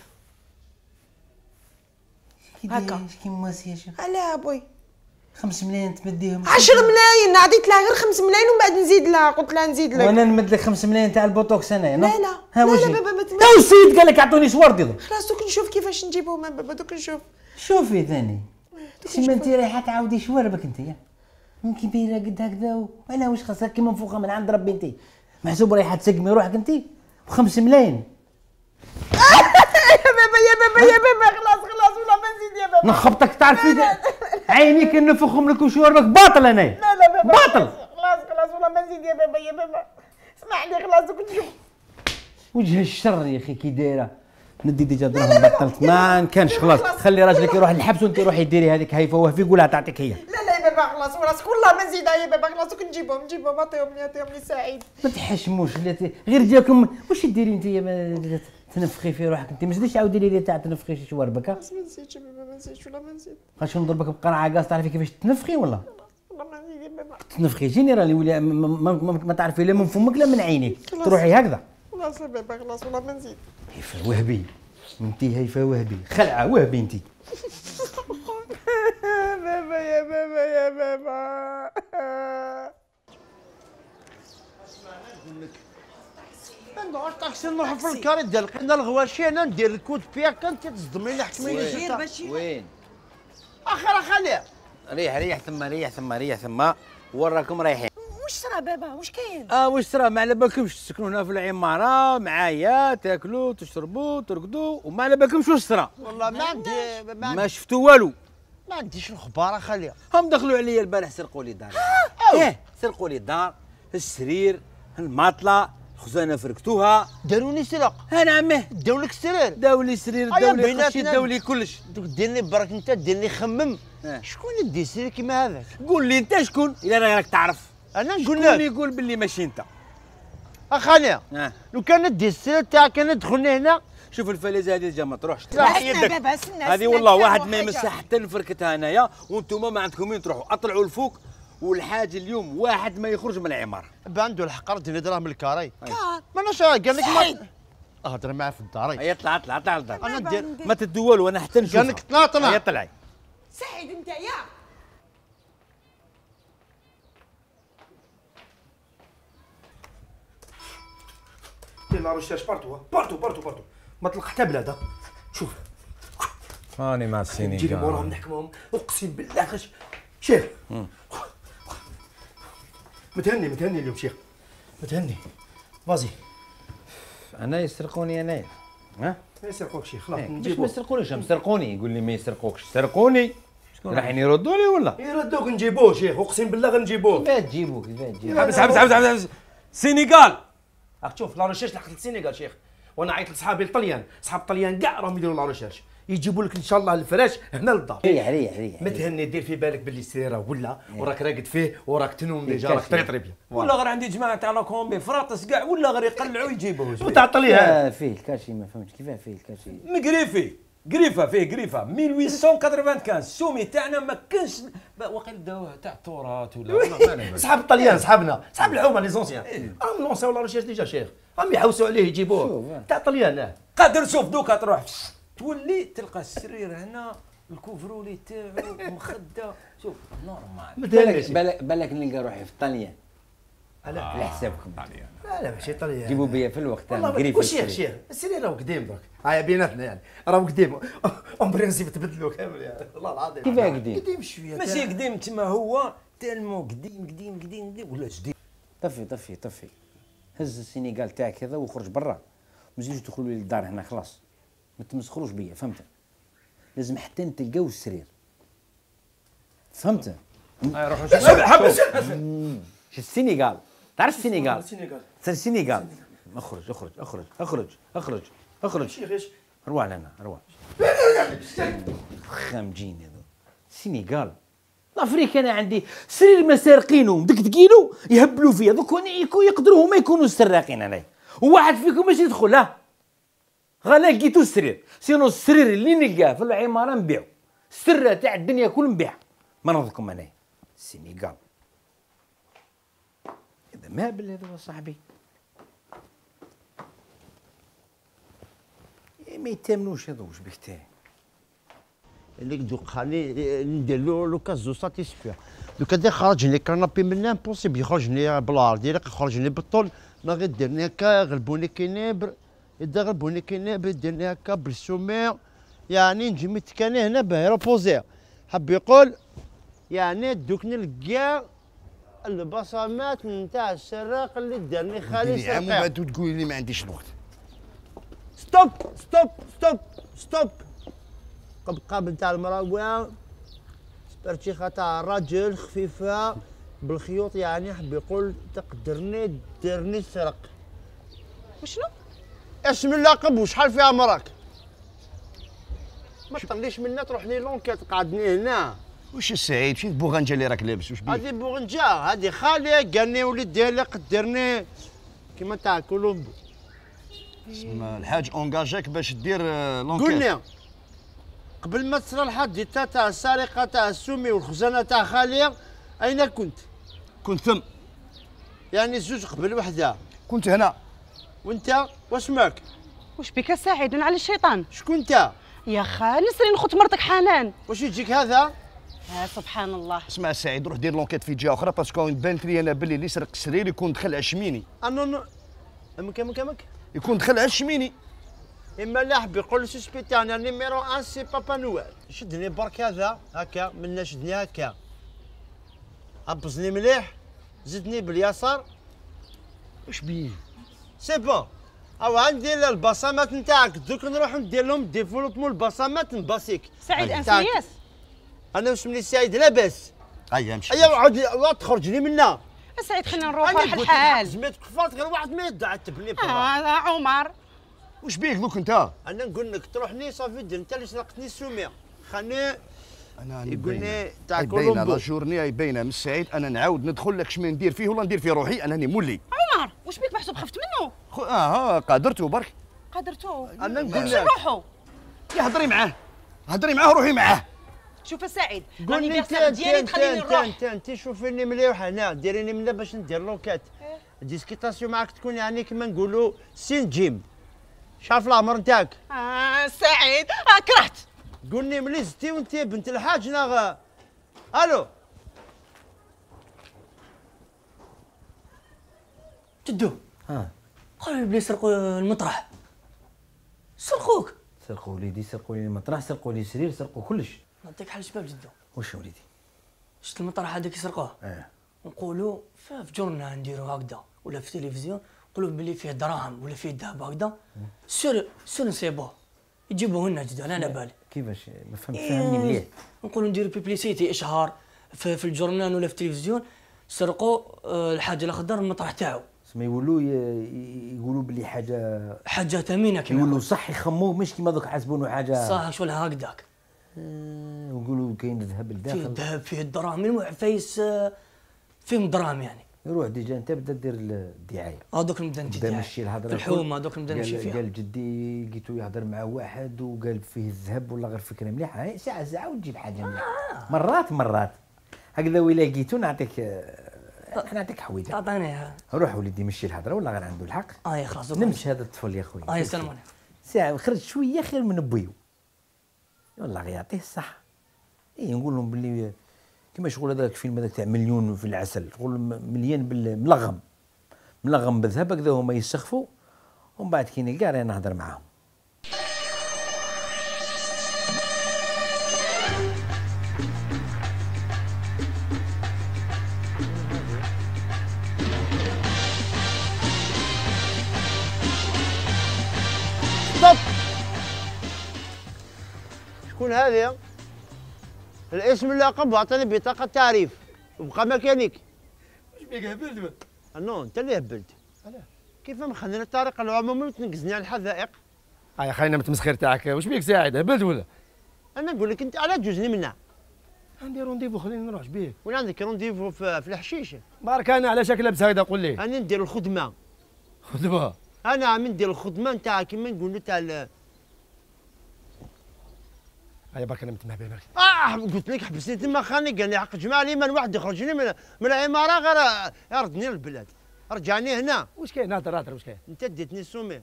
هكا. كيما سي شيخ. علاه بوي 5 ملايين تمديهم. 10 ملايين عطيت لها غير 5 ملايين ومن بعد نزيد لها. قلت لها نزيد لك. وانا نمد لك 5 ملايين تاع البوتوكس انايا. لا ها لا وجهي. لا بابا ما تو السيد قال لك اعطوني صوردي دوك. خلاص دوك نشوف كيفاش نجيبهم بابا. دوك نشوف. شوفي ثاني سيما انت رايحه تعاودي شواربك انت ممكن كبيره قد هكذا وانا واش خاصك كيما منفوخه من عند ربي انت محسوب رايحه تسقمي روحك انت و5 ملايين. يا بابا خلاص ولا ما نزيد يا بابا. نخبطك تعرفي عينيك نفخهم لك وشواربك باطل انا. لا بابا باطل. خلاص ولا ما نزيد يا بابا. اسمعني خلاص دوك نشوف. وجه الشر يا اخي كي دايره ندي ديجا دراهم بطلت ما كانش خلاص. خلي راجلك يروح للحبس وانت روحي ديري هذيك هيفا وهفي قولها تعطيك هي. لا يا بابا خلاص والله ما نزيدها يا بابا. خلاص دوك نجيبهم عطيهم لي سعيد. ما تحشموش غير جاكم. واش ديري انت تنفخي في روحك انت؟ ما تزيدش عاودي لي تاع تنفخي شي شواربك. ما نسيتش يا بابا ما نسيتش ولا ما نسيت. واش نضربك بقرعه غاز تعرفي كيفاش تنفخي ولا؟ والله ما نزيد يا بابا. تنفخي جينيرالي ولا ما تعرفي لا من فمك لا من عينيك تروحي هكذا. خلاص يا بابا خلاص والله ما نزيد. هيفا وهبي انت هيفا وهبي خلعه وهبي انت. بابا يا بابا. ندور طاكسي نروح في الكاري ديال القنا الغواشي انا ندير الكود بياك انت تصدمي لي حكميني. وين؟ خليه ريح ثم وراكم رايحين. واش صرا بابا واش كاين؟ واش صرا؟ ما على بالكمش تسكنوا هنا في العماره معايا تاكلوا تشربوا ترقدوا وما على بالكمش واش صرا. والله ما عندي ما شفتوا والو. ما عنديش الخبار خليه. هم دخلوا عليا البارح سرقوا لي الدار. سرقوا لي الدار السرير الماطله الخزانه فركتوها. داروني سرق. نعم داو لك السرير. داو لي السرير داو لي قشي داو لي كلش. ديرني برك انت ديرني خمم. شكون يدي سرير كيما هذاك؟ قول لي انت شكون الا راك تعرف. انا نقول شكون لك. يقول باللي ماشي انت. اخاني لو كان دي السرير تاعك انا دخلني هنا. شوف الفليزه هذه جا ما تروحش. استنى بابا استنى. هذه والله واحد ما يمسها حتى نفركتها انايا وانتم ما عندكم وين تروحوا. اطلعوا الفوق والحاجه اليوم واحد ما يخرج من العماره. عنده الحق ردني دراهم الكاري. ما انا قال لك ما اهضر معاه في الدار. هيا طلع للدار. انا ندير ما تدول وانا حتى نشوف. قال لك طلع. هيا طلعي. سعيد انت يا لا ريشيرش بارتو ما طلق حتى بلاد. شوف راني مع السينيغال نجيب وراهم نحكمهم اقسم بالله خش شيخ. متهني اليوم شيخ متهني. فازي انا يسرقوني انايا. ما يسرقوك شيخ خلاص نجيبو. ما يسرقونيش مسرقوني. يقول لي ما يسرقوكش. سرقوني شكون رايحين يردوا لي ولا؟ يردوك نجيبوه شيخ اقسم بالله غنجيبوه. كيفاه تجيبوه حبس السينيغال. راك تشوف لا ريشيرش لحقت السينيغال شيخ وانا عيطت لصحابي الطليان. صحاب الطليان كاع راهم يديروا لا ريشيرش يجيبوا لك ان شاء الله الفراش هنا للدار. ريح متهني دير في بالك باللي السريره ولا وراك راقد فيه وراك تنوم ديجا راك طريطري بيه. ولا غير عندي جماعه تاع لا كومبي فراطس كاع ولا غير يقلعوا يجيبوه. وتعطى ليه فيه الكاشي ما فهمتش كيفاه فيه الكاشي مقريفي قريفه فيه قريفه 1895 السومي تاعنا ما كانش واقيلا داوه تاع التراث ولا صحاب الطليان صحابنا صحاب العومه لي زونسيان راهم لونسيو لا ريشيرش ديجا شيخ راهم يحوسوا عليه يجيبوه تاع الطليان. قادر شوف دوكا تروح تولي تلقى السرير هنا الكوفرولي تاعو مخده شوف نورمال. بالك نلقى روحي في الطليان على حسابكم. لا ماشي طليان جيبوا بيا في الوقت تاع والله شيخ السرير راهو قديم درك هاي بيناتنا يعني راهو قديم اون برينسيپ تبدلوا كامل يعني والله العظيم. كيفاه قديم؟ قديم شويه ماشي قديم تما هو تالمو قديم ولا جديد. طفي هز السينيغال تاعك هذا وخرج برا، ما تجيش تدخلوا لي للدار هنا خلاص، ما تمسخروش بيا فهمت؟ لازم حتى نتلقاو السرير فهمت؟ روحوا شو السينيغال؟ تعرف السينيغال؟ السينيغال اخرج روح لنا روح خامجين هذو السينيغال. الافريقيا انا عندي سرير ما سارقينه مدقدقينه يهبلوا فيه دوك يقدروا هما يكونوا السراقين انايا وواحد فيكم باش يدخل لا غالا لقيتو السرير سينو السرير اللي نلقاه في العماره نبيعو السره تاع الدنيا كل نبيع ما نظلكم انايا السينيغال هذا مابل هذا صاحبي ما يتامنوش هذا واش بك تاعي اللي دوك خليني ندير له لوكازو ساتيسفير دوك هذا خرجني كرنابي من امبوسيبل يخرجني بالعرض ديالك يخرجني بالطول ما غير ديرني هكا غلبوني كينيبر يدا غلبوني كينيبر ديرني هكا بالسومير يعني نجي متكاني هنا باه روبوزي حب يقول يعني دوك نلقى البصمات نتاع السراق اللي دارني خالي سرقه. عمو بعد تقولي لي ما عنديش الوقت. ستوب قبقاب نتاع المراوع سبرتيخه تاع الراجل خفيفه بالخيوط يعني حب يقول تقدرني ديرني سرق. وشنو؟ اسم اللقب وشحال فيها مراك؟ ما تطليش منا تروح لي لونكيت قعدني هنا. واش السعيد شي بوغنجه اللي راك لابس واش بيه؟ هذه بوغنجه هذه خالي قالني وليد ديالي قدرني كيما تاع كولومبو. اسم الحاج اونجاجاك باش دير لونكيت. قلنا قبل ما تصرى الحادثه تاع السرقه تاع السومي والخزانه تاع خالي اين كنت؟ كنت ثم يعني زوج قبل وحده. كنت هنا. وانت واش ماك؟ واش بك سعيد على الشيطان؟ شكون انت؟ يا خالي نسرين خت مرتك حنان. واش يجيك هذا؟ سبحان الله. اسمع السعيد روح دير لونكيت في جهه اخرى باسكو بانت لي انا باللي اللي سرق السرير يكون دخل على الشميني. نو كمك يكون دخل على الشميني. اما لا حب يقول سوسبي تاعنا نيميرو 1 سي بابا نويل. شدني برك هذا هكا منا شدني هكا عبزني مليح زدني باليسار. واش بيه؟ سي بون او عندي البصمات نتاعك دوك نروح ندير لهم ديفلوبمون البصمات نباسيك. سعيد انسياس انا واسمني سعيد لاباس. هيا امشي. هيا عاود لا تخرج لي منا. سعيد خلينا نروح راح الحال. زميت كفرت غير واحد ما يدعي تبني هذا عمر. واش بيك دوك انت؟ انا نقول لك تروحني صافي دير انت اللي سرقتني السوميه خلني انا يقولني تاع كولومبو كولومبو. لا جورني هاي باينه من السعيد انا نعاود ندخل لك شمن ندير فيه ولا ندير في روحي انا راني مولي. عمر واش بيك محسوب خفت منه؟ قادرته برك. قدرتو. انا نقول لك روحوا. يا هضري معاه روحي معاه. شوف سعيد قول لي انت شوفيني مليح هنا ديريني منا باش ندير لوكات. الديسكيتاسيون معاك تكون يعني كيما نقولوا سين جيم. شحال في العمر نتاعك؟ سعيد كرهت. قولني ملي زدتي وانت بنت الحاج ناغ. الو جدو قالوا لي بلي سرقوا المطرح. سرقوك؟ سرقوا وليدي سرقوا لي المطرح سرقوا لي السرير سرقوا كلش. نعطيك حل شباب جدو. واش وليدي؟ شفت المطرح هذاك يسرقوه؟ نقولوا في جورنال نديروا هكذا ولا في التلفزيون نقولوا بلي فيه دراهم ولا فيه ذهب هكذا سور نصيبوه يجيبوه لنا جدو انا على بالي. كيفاش ما فهمني مليح. نقولوا نديروا بيبليسيتي اشهار في الجورنال ولا في التلفزيون سرقوا الحاج الاخضر المطرح تاعو. ما يولوا يقولوا بلي حاجه ثمينه كيما يقولوا صح يخموه مش كيما دوك حاسبونه حاجه صح شو هكذاك. ويقولوا كاين ذهب الداخل. فيه الذهب فيه الدراهم المهم فايس فيهم دراهم يعني. يروح ديجا انت بدا دير الدعايه. دوك نبدا ندير بدا مشي الهضره في الحومه، دوك نبدا نمشي فيها. قال جدي لقيتو يهضر مع واحد وقال فيه الذهب ولا غير فكره مليحه، ساعه وتجيب حاجه مليحه. مرات هكذا ولا لقيتو نعطيك حويجه. تعطينيها. روح وليدي مشي الهضره ولا غير عنده الحق. يا خلاص نمشي هذا الطفل يا خويا. السلام عليكم. ساعه خرج شويه خير من بويو. والله غير يعطيه الصحه. نقول لهم باللي كيما شغل هذاك الفيلم هذاك تاع مليون في العسل، شغل مليان ملغم بالذهب هكذا هما يسخفوا، ومن بعد كي نلقى راني نهضر معاهم. ستوب. شكون هذه؟ الاسم اللقب واعطيني بطاقة تعريف وبقى مكانك. واش بيك هبلت؟ نو انت اللي هبلت. علاش؟ كيف مخلينا الطريق العمومي وتنقزني على الحدائق؟ يا خلينا من التمسخير تاعك، واش بيك ساعد هبلت ولا؟ انا نقول لك انت على تجوزني منها. عندي رونديفو خليني نروح بيك. وين عندك رونديفو في الحشيش؟ بارك انا على شكل لابس هكذا قول لي. انا ندير الخدمة. خدمة؟ انا عم ندير الخدمة نتاع كيما نقولوا تاع هيا برك انا متمه بينك. قلت لك حبسني تما خاني قال لي حق جماعة لي من واحد يخرجني من العمارة غير يردني للبلاد. رجعني هنا. واش كاين؟ هضر واش كاين؟ انت ديتني السومي.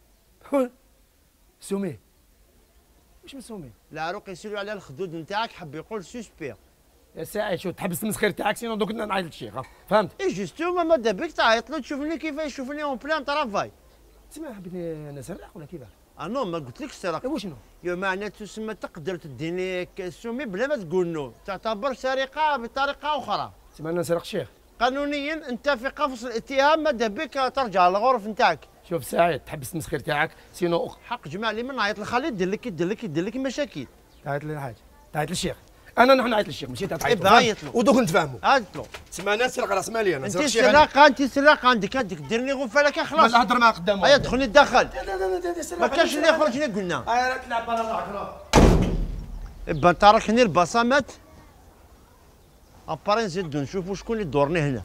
سومي؟ واش من سومي؟ العروق يسيلوا على الخدود نتاعك حب يقول سوسبي. يا ساعد شو تحبس المسخير تاعك سينو دوك نعيط للشيخ فهمت؟ جوستومون ماذا بك تعيط له تشوفني كيف يشوفني اون بلان طرافاي. تسمع حبيتني نسرق ولا كيفاش؟ نو ما قلت لكش سرقه. وشنو؟ يو معنى تسمى تقدر تديني السومي بلا ما تقول نو، تعتبر سرقه بطريقه اخرى. تسمع انا نسرق الشيخ؟ قانونيا انت في قفص الاتهام ماذا بك ترجع للغرف نتاعك. شوف سعيد تحبس المسخير تاعك سينو حق جماعه لي من نعيط لخالد يدير لك مشاكل. تعيط للحاج، تعيط للشيخ. انا نحن نعيط للشيخ مشيت تعيط له. عيط له ودوك نتفاهموا. عيط له. تسمع انا نسرق راس مالي انا. انت سرقه عندك ديرني غفالك خلاص. ما نهضر معاه قدامه. هيا دخلني الداخل. لا ما كانش اللي يخرجني قلنا. راه تلعب برا معك. ابا تركني البصمات. اباري نزيدو نشوفوا شكون اللي دورني هنا.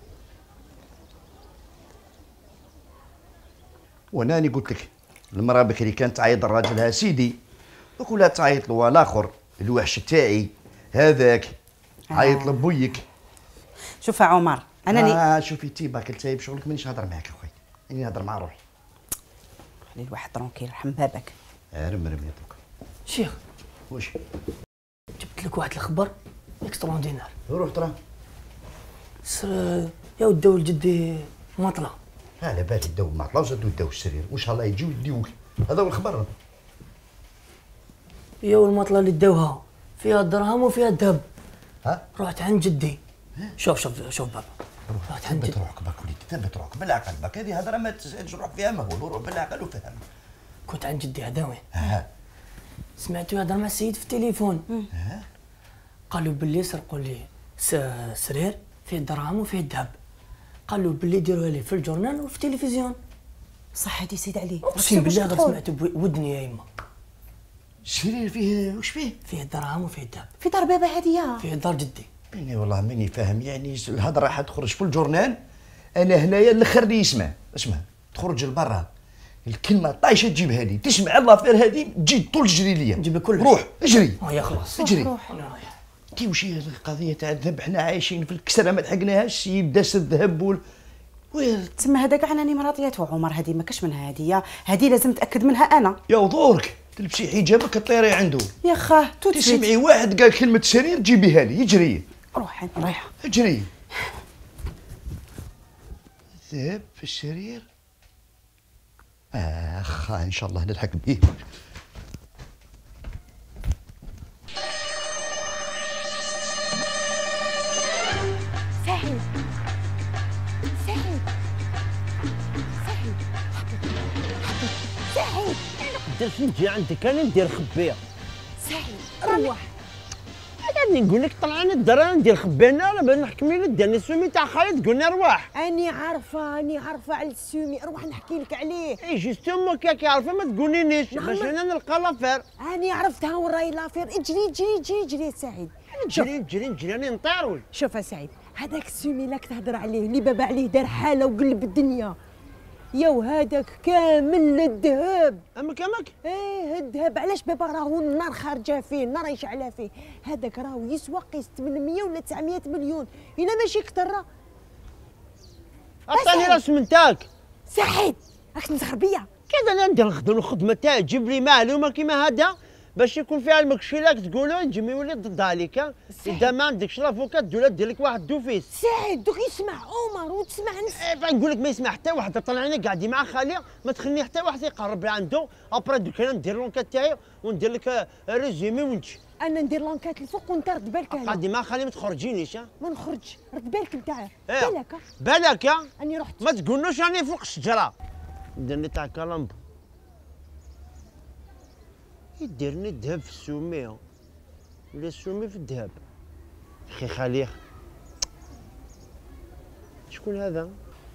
وانا راني قلت لك المراه بكري كانت تعيط لراجلها سيدي، دوك ولا تعيط له الاخر الوحش تاعي هذاك عيط لبويك. شوف يا عمر انا شوفي تيبا كنت سايب شغلك مانيش هضر معاك اخويا، راني نهضر مع روحي. خلي الواحد ترونكيل رحم بابك. رمي دوك. شيخ واش؟ جبت لك واحد الخبر اكستراوردينار. روح ترى. يا وداو لجدي مطلع. على بالي داو المطلع وزادو داو السرير، وان شاء الله يجيو يديوك، هذا هو الخبر. يا المطلة اللي داوها فيها الدراهم وفيها الذهب. رحت عند جدي. شوف بابا. رحت عند جدي. روحك باك وليدي، ثبت روحك بالعقل باك، هذه هضره ما تسالش روح فيها ما هو، روح بالعقل وفهم. كنت عند جدي هذا وين؟ سمعته يهضر مع السيد في التليفون. قالوا باللي سرقوا لي سرير فيه الدراهم وفيه الذهب. قالوا باللي ديروها لي في الجورنال وفي التلفزيون. صح هادي سيد علي. اقسم بالله غير سمعت بودني يا يما. السرير فيه واش فيه؟ فيه الدراهم وفيه الذهب. في دار بابا هاديه. فيه دار جدي. بيني والله ماني فاهم، يعني الهضره راح تخرج في الجورنال، انا هنايا الاخر اللي اسمع تخرج لبرا الكلمه طايشه تجيبها لي، تسمع لافير هذه تجي طول تجري ليا. نجيب لك كلش. روح اجري. يا خلاص اجري. روح. انا رايح. كي وش هي القضيه تاع الذهب؟ حنا عايشين في الكسره ما لحقناهاش، يبدا الذهب تسمى هذاك راني مراتيات وعمر، هذه ما كاش منها، هذه لازم نتاكد منها انا. يا ودورك تلبسي حجابك تطيري عنده يا خاه تسمعي واحد قال كلمه سرير تجيبيها لي. اجري. روح انا رايحه. اجري. ذهب في السرير. ان شاء الله نلحق به. درت نجي عندك انا ندير خبيه. سعيد روح. قاعد نقول لك طلعنا الدار انا ندير خبيه، انا باش نحكمي لك ديرني السومي تاع خالد تقول لي ارواح. اني عارفه على السومي، روح نحكي لك عليه. اي جوستومون كي عارفه ما تقولينيش باش انا نلقى لافير. اني عرفتها وين راهي لافير. اجري سعيد. نجري راني نطير. شوف يا سعيد هذاك السومي لاك تهضر عليه اللي بابا عليه دار حاله وقلب الدنيا، يا وهذاك كامل الذهب. امك ايه الذهب، علاش بابا راهو النار خارجه فيه، النار يشعلها فيه، هذاك راهو يسوى قيس 800 ولا 900 مليون، الا ماشي كثر. عطاني راس من تاك سعيد، راك تمسخر بيا كذا. انا ندير الخدمه تاعي، تجيب لي معلومه كيما هذا باش يكون فيها المكشيلاك تقولوا نجمي ولي ضد عليك. اذا ما عندكش لافوكات دوله دير لك واحد دوفيس. سعيد دوك يسمع عمر وتسمع نفسك. نقول لك ما يسمع حتى واحد، طلعني قاعدين مع خالي ما تخليني حتى واحد يقرب لعنده. ابرا دوك انا ندير لونكات تاعي وندير لك ريزومي ونجي. انا ندير لونكات الفوق وانت رد بالك. قاعدي مع خالي ما تخرجينيش. ما نخرج، رد بالك نتاع. بالك اني رحت. ما تقولوش راني فوق الشجره. درني تاع كلامبو يديرني الذهب في السومي ولا السومي في الذهب. اخي خالي شكون هذا؟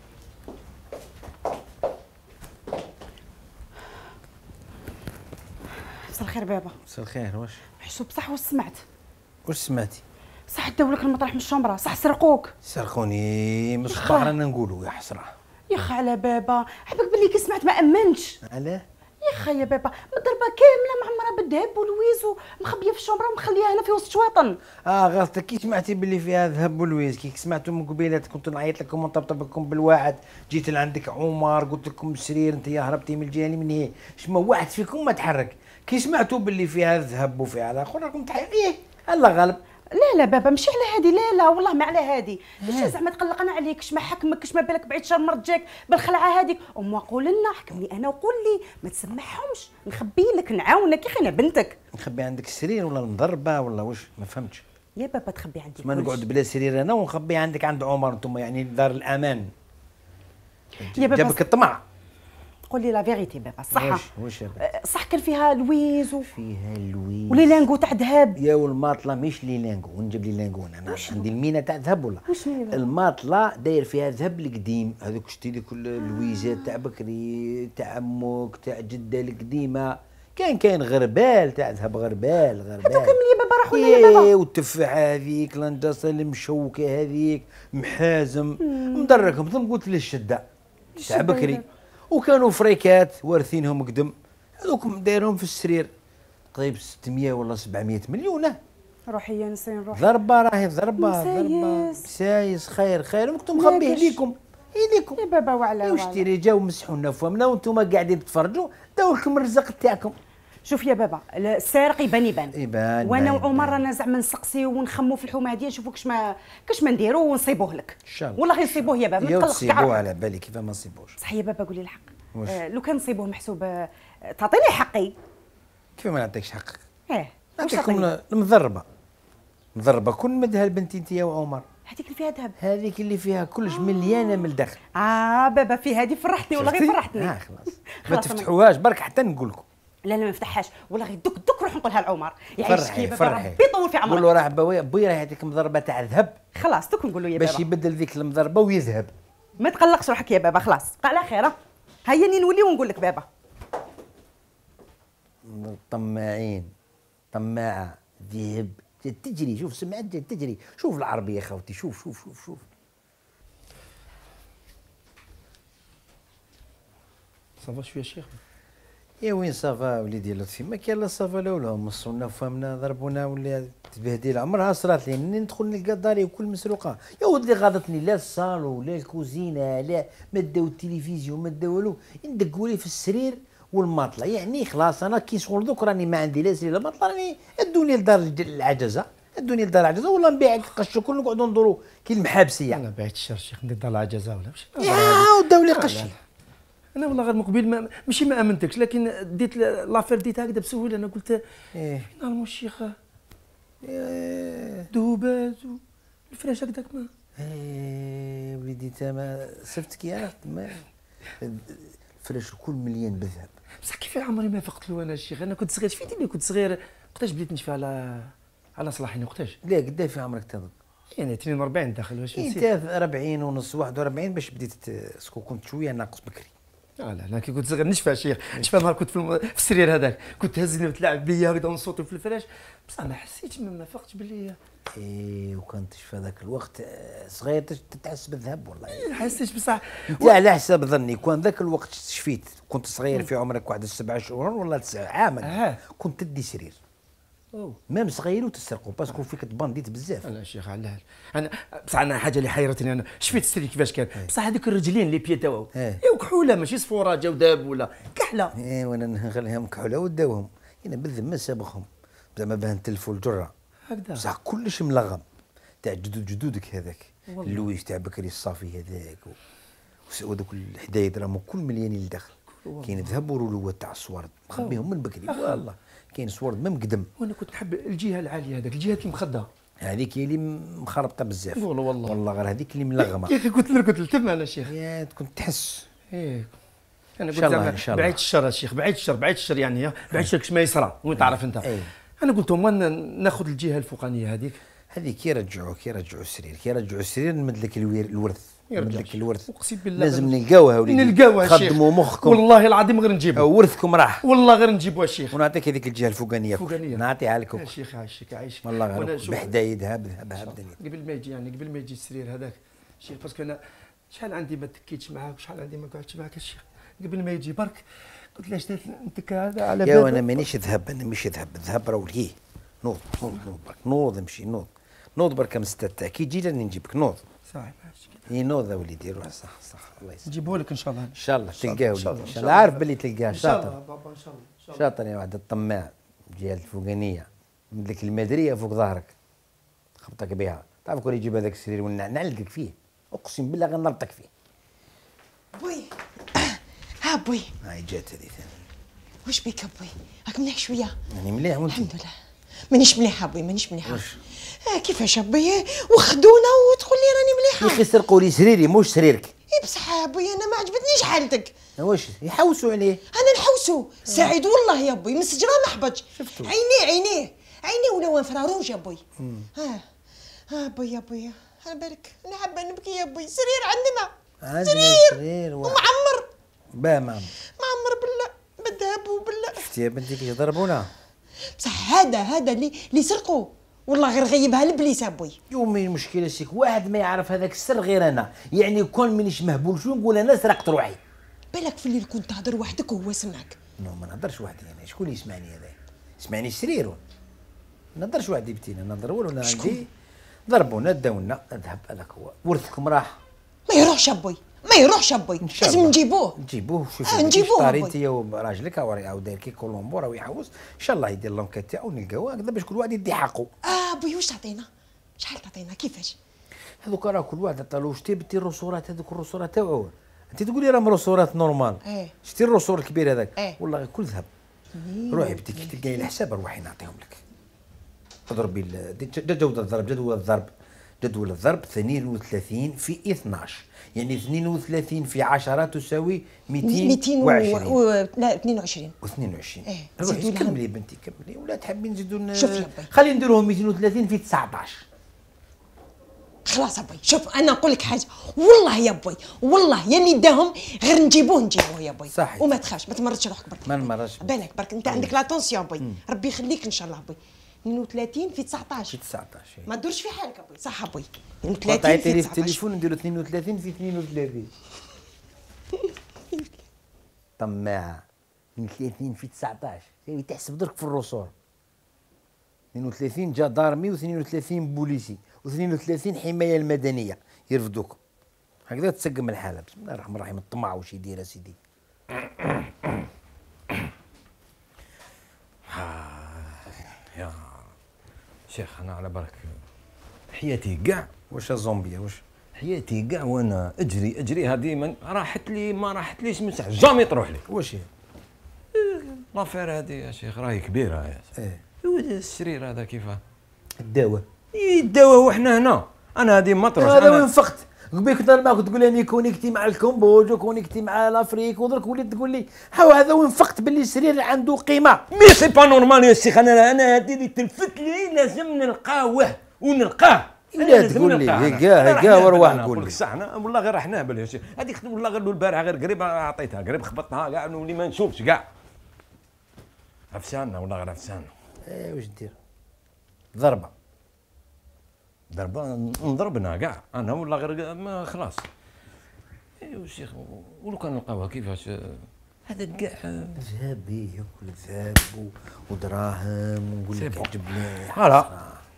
مساء الخير بابا. مساء الخير. واش محسوب صح واش سمعت؟ واش سمعتي؟ صح داو لك المطرح من الشومبره، صح سرقوك؟ سرقوني من الصباح رانا نقولوا يا حسره. يا خا على بابا، حبك باللي كي سمعت ما امنتش. علاه؟ يا خا يا بابا الضربه كامله معمره بالذهب والويز ومخبيه في الشومبره ومخليها هنا في وسط شواطن. غلطتك كي سمعتي باللي فيها ذهب والويز، كي سمعتوا من قبيلات كنت نعيط لكم ونطبطب لكم بالواعد، جيت لعندك عمر قلت لكم سرير انت يا هربتي من الجهه اليمنيه، شما واحد فيكم ما تحرك. كي سمعتوا باللي فيها ذهب وفيها الاخر راكم ايه الله غالب. لا بابا ماشي على هادي، لا والله ما على هادي. باش زعما تقلقنا عليك، شما حكمك، شما بالك بعيد شر مرت جاك بالخلعه هذيك. قول لنا حكم لي انا وقول لي ما تسمعهمش، نخبي لك نعاونك يا اخي انا بنتك. نخبي عندك السرير ولا المضربه ولا واش؟ ما فهمتش. يا بابا تخبي عندي ما نقعد بلا سرير انا ونخبي عندك عند عمر، انتم يعني دار الامان. يا بابا جابك الطمع. قول لي لا فيغيتي بابا صح. واش صح كان فيها لويز فيها لويز ولي لانغو تاع ذهب. يا والماطله مش لي لانغو، ونجيب لي لانغو انا عندي المينا تاع ذهب ولا واش الماطله داير فيها ذهب القديم، هذوك شتي لي كل اللويزات تاع بكري تاع امك تاع جده القديمه، كاين غربال تاع ذهب غربال هذوك من يا بابا راحوا يا بابا. والتفاحه هذيك لندسه المشوكه هذيك محازم مدركهم مثل قلت للشده تاع بكري، وكانوا فريكات وارثينهم قدم، هذوك دايرهم في السرير قريب 600 ولا 700 مليون. روحي يا نسين روحي. ضربه راهي ضربه سايس خير وانتم مخبيه ليكم يا بابا وعلى واشتري جاو مسحوا لنا فمنا وانتم قاعدين تتفرجوا داو لكم الرزق تاعكم. شوف يا بابا السارق يبان وانا وعمر رانا زعما نسقسيو ونخمو في الحومه هذه نشوفوا كاش ما نديرو ونصيبوه لك ان شاء الله. والله نصيبوه يا بابا ما تقلقش كاع. نصيبوه على بالي كيف ما نصيبوش. صح يا بابا قولي الحق. لو كان نصيبوه محسوب تعطيني حقي. كيف ما نعطيكش حقك؟ نعطيكم مضربه كل مدها لبنتي انت يا وعمر. هذيك اللي فيها ذهب، هذيك اللي فيها كلش مليانه من الداخل. بابا في هذه فرحتني والله غير فرحتني. خلاص ما تفتحوهاش برك حتى نقول لكم. لا ما نفتحهاش والله غير دوك روح نقولها لعمر يعيش كي بابا ربي يطول في عمرك. قول له راه بويا راه هذيك مضربه تاع الذهب. خلاص دوك نقول له يا بابا باش يبدل ذيك المضربه ويذهب. ما تقلقش روحك يا بابا خلاص بقى على خير. هيا نولي ونقول لك بابا. طماعين طماعه ذهب تجري، شوف سمعت تجري، شوف العربيه خوتي، شوف صافا شويه شيخ. يا وين صافا وليدي لطفي، ما كاين لا صافا لا ولا مصونا فهمنا ضربونا ولا تبهديل. عمرها صرات لي منين ندخل نلقى داري وكل مسروقه. يا ولدي غاضتني لا الصالو لا الكوزينه لا ما داو التلفزيون ما داو والو، يدقوا لي في السرير والماطله. يعني خلاص انا كي شغل دوك راني ما عندي لا سرير لا ماطله، راني ادوني لدار العجزه والله نبيع قش كل نقعدوا ندوروا كي المحابسيه. انا بعت الشر شيخ ندير دار العجزه ولا ماشي. وداو لي قشي. انا والله غير مقبل ماشي ما امنتكش، لكن ديت لافير ديت هكذا بسهوله. انا قلت فين نعلموا الشيخ ذوبات والفراش هكذاك ما وليدي انت ما صفتك يا ما الفراش الكل مليان بالذهب. بصح كيف عمري ما فقت له انا الشيخ. انا كنت صغير شفيتي ملي كنت صغير وقتاش بديت نشفى على صلاحين وقتاش؟ لا قداش في عمرك تظن؟ يعني 42 داخل واش انت 40 ونص 41 باش بديت سكو كنت شويه ناقص بكري. لا كي كنت صغير نشفى شيخ، نشفى نهار كنت في السرير هذاك، كنت تهزني وتلعب بيا هكذا ونصوت في الفراش، بصح ما حسيتش ما فقتش باللي وكنت في ذاك الوقت صغير تحس بالذهب والله. ما حسيتش بصح. انت على حسب ظني كون ذاك الوقت شفيت كنت صغير في عمرك واحد 7 شهور ولا 9 عام كنت تدي سرير. ميم صغير وتسرقوا باسكو فيك تبانديت بزاف. انا شيخ على هذا انا بصح انا حاجه اللي حيرتني انا شفيت السرير كيفاش كان بصح هذوك الرجلين اللي بيا تاعو كحوله ماشي صفوره جاو داب ولا كحله. وانا نخليهم كحوله وداوهم انا بالذمه سابقهم زعما باه نتلفوا الجره هكذا بصح كلش ملغم تاع جدودك هذاك اللويش تاع بكري الصافي هذاك وذوك الحدايد راهم كل مليانين لداخل. كاين ذهب ورولوات تاع الصوارد مخبيهم من بكري والله كاين صوارد ما مقدم. وانا كنت نحب الجهه العاليه هذاك الجهه المخده هذيك هي اللي مخربطه بزاف والله غير هذيك اللي ملغمه. يا اخي كنت نلتم انا شيخ كنت تحس انا قلت زعما بعيد الشر الشيخ بعيد الشر يعني بعيد الشر كش ما يصرى وين تعرف انت. انا قلت لهم ناخذ الجهه الفوقانيه هذيك يرجعوا السرير نمد لك الورث اقسم بالله لازم نلقاوها وليدي خدموا مخكم والله العظيم غير نجيبها ورثكم راح والله غير نجيبوها الشيخ ونعطيك هذيك الجهه الفوقانيه نعطيها لكم يا شيخ عايشك والله غير بحدايد ذهب قبل ما يجي السرير هذاك الشيخ باسكو انا شحال عندي ما تكيتش معاك وشحال عندي ما قعدتش معاك الشيخ قبل ما يجي برك قلت لاش انت هذا على يا وانا مانيش ذهب انا ماشي ذهب راه وليه نوض برك نوض امشي نوض برك مستتع كي تجي راني نجيبك نوض صحيح نوض وليدي روح صح الله يسلمك نجيبوه لك ان شاء الله تلقاه وليدي ان شاء الله عارف باللي تلقاه شاطر بابا ان شاء الله شاطر يا واحد الطماع الجهه الفوقانيه من لك المدريه فوق ظهرك خبطك بها تعرف كون يجيب هذاك السرير ونعلقك فيه اقسم بالله غير نربطك فيه. بوي ها بوي هاي جات هذه ثاني. واش بيك بوي راك مليح شويه؟ راني مليح وانت؟ الحمد لله مانيش مليحه بوي مانيش مليحه. كيفاش بوي وخدونا وتقول لي راني مليحه؟ يا اخي سرقوا لي سريري موش سريرك. بصح بوي انا ما عجبتنيش حالتك. واش يحوسوا عليه؟ انا نحوسوا سعيد والله يا بوي من السجره ما حبطش. عينيه ولا فراروج يا بوي. بوي يا بوي على بالك انا حابه نبكي يا بوي. سرير عندنا سرير ومعمر معمر بالذهب وبالله. شفتي يا بنتي كيف ضربونا؟ بصح هذا اللي سرقوا والله غير غيبها البليس ابوي. يومي المشكله سيك واحد ما يعرف هذاك السر غير انا يعني كون مانيش مهبول شو نقول انا سرقت روحي. بالك في الليل كنت تهضر وحدك وهو سمعك. ما نهضرش وحدي انا شكون اللي يسمعني هذا يسمعني السرير ما نهضرش وحدي بتينا نهضر والو انا عندي ضربونا داونا الذهب هذاك هو ورثكم راح. ما يروحش ابوي لازم نجيبوه شوفي نجيبوه انت وراجلك او داير كي كولومبو راه يحوس ان شاء الله يدير لونكيت تاعو نلقاوه هكذا باش كل واحد يدي حقه. بوي واش تعطينا؟ شحال تعطينا كيفاش؟ هذوك راه كل واحد عطالو شتي بتي الرسورات هذوك الرسورات تاعو انت تقولي راهم رسورات نورمال. شتي الرسور الكبير هذاك والله كل ذهب. روحي بتي كي تلقاي الحساب روحي نعطيهم لك. اضربي جدول الضرب 32 في 12 يعني 32 في 10 تساوي 220 لا 22 روحي كملي بنتي كملي ولا تحبي نزيدوا خلي نديروهم 230 في 19. خلاص ابوي شوف انا نقول لك حاجه والله يا ابوي والله يا اللي داهم غير نجيبوه يا ابوي صحيح. وما تخافش ما تمرضش روحك برك ما نمرضش بالك برك انت عندك لاتونسيون ابوي ربي يخليك ان شاء الله ابوي 32 في 19 ما تدورش في حالك ابوي صح ابوي 32 في 19 التليفون نديرو 32 في 32 طماعه 32 في 19 تحسب درك في الرسول 32 جدارمي و32 بوليسي و32 حمايه المدنيه يرفدوكم هكذا تسقم الحاله. بسم الله الرحمن الرحيم. الطمع واش يدير اسيدي؟ يا شيخ انا على برك حياتي كاع واش الزومبيا واش حياتي كاع وانا اجري هذه راحت لي ما راحتليش من ساعه جامي تروح لي. واش هي؟ لافير هذه يا شيخ راهي كبيره يا السرير هذا كيفاه؟ الدواء وحنا هنا انا هذه مطرش هذا وين فقت قبيل كنت معك تقول لي كونيكتي مع الكمبوج وكونيكتي مع لافريك ودرك وليت تقول لي هذا وين فقت باللي السرير عنده قيمه. مي سي با نورمال يا شيخ انا هذه اللي تلفت لي لازم نلقاه ونلقاه. لا تقول لي كاع وارواح قول نقول لي لك صح انا والله غير رحنا بال هذيك والله غير البارح غير قريب عطيتها قريب خبطتها كاع نولي ما نشوفش كاع عفسانا والله غير عفسانا. واش دير ضربه نضربنا كاع انا والله غير ما خلاص. ايوا الشيخ ولو كان نلقاوها كيفاش هذا كاع ذهب ياكل ذهب ودراهم ونقول لك عجب لي فوالا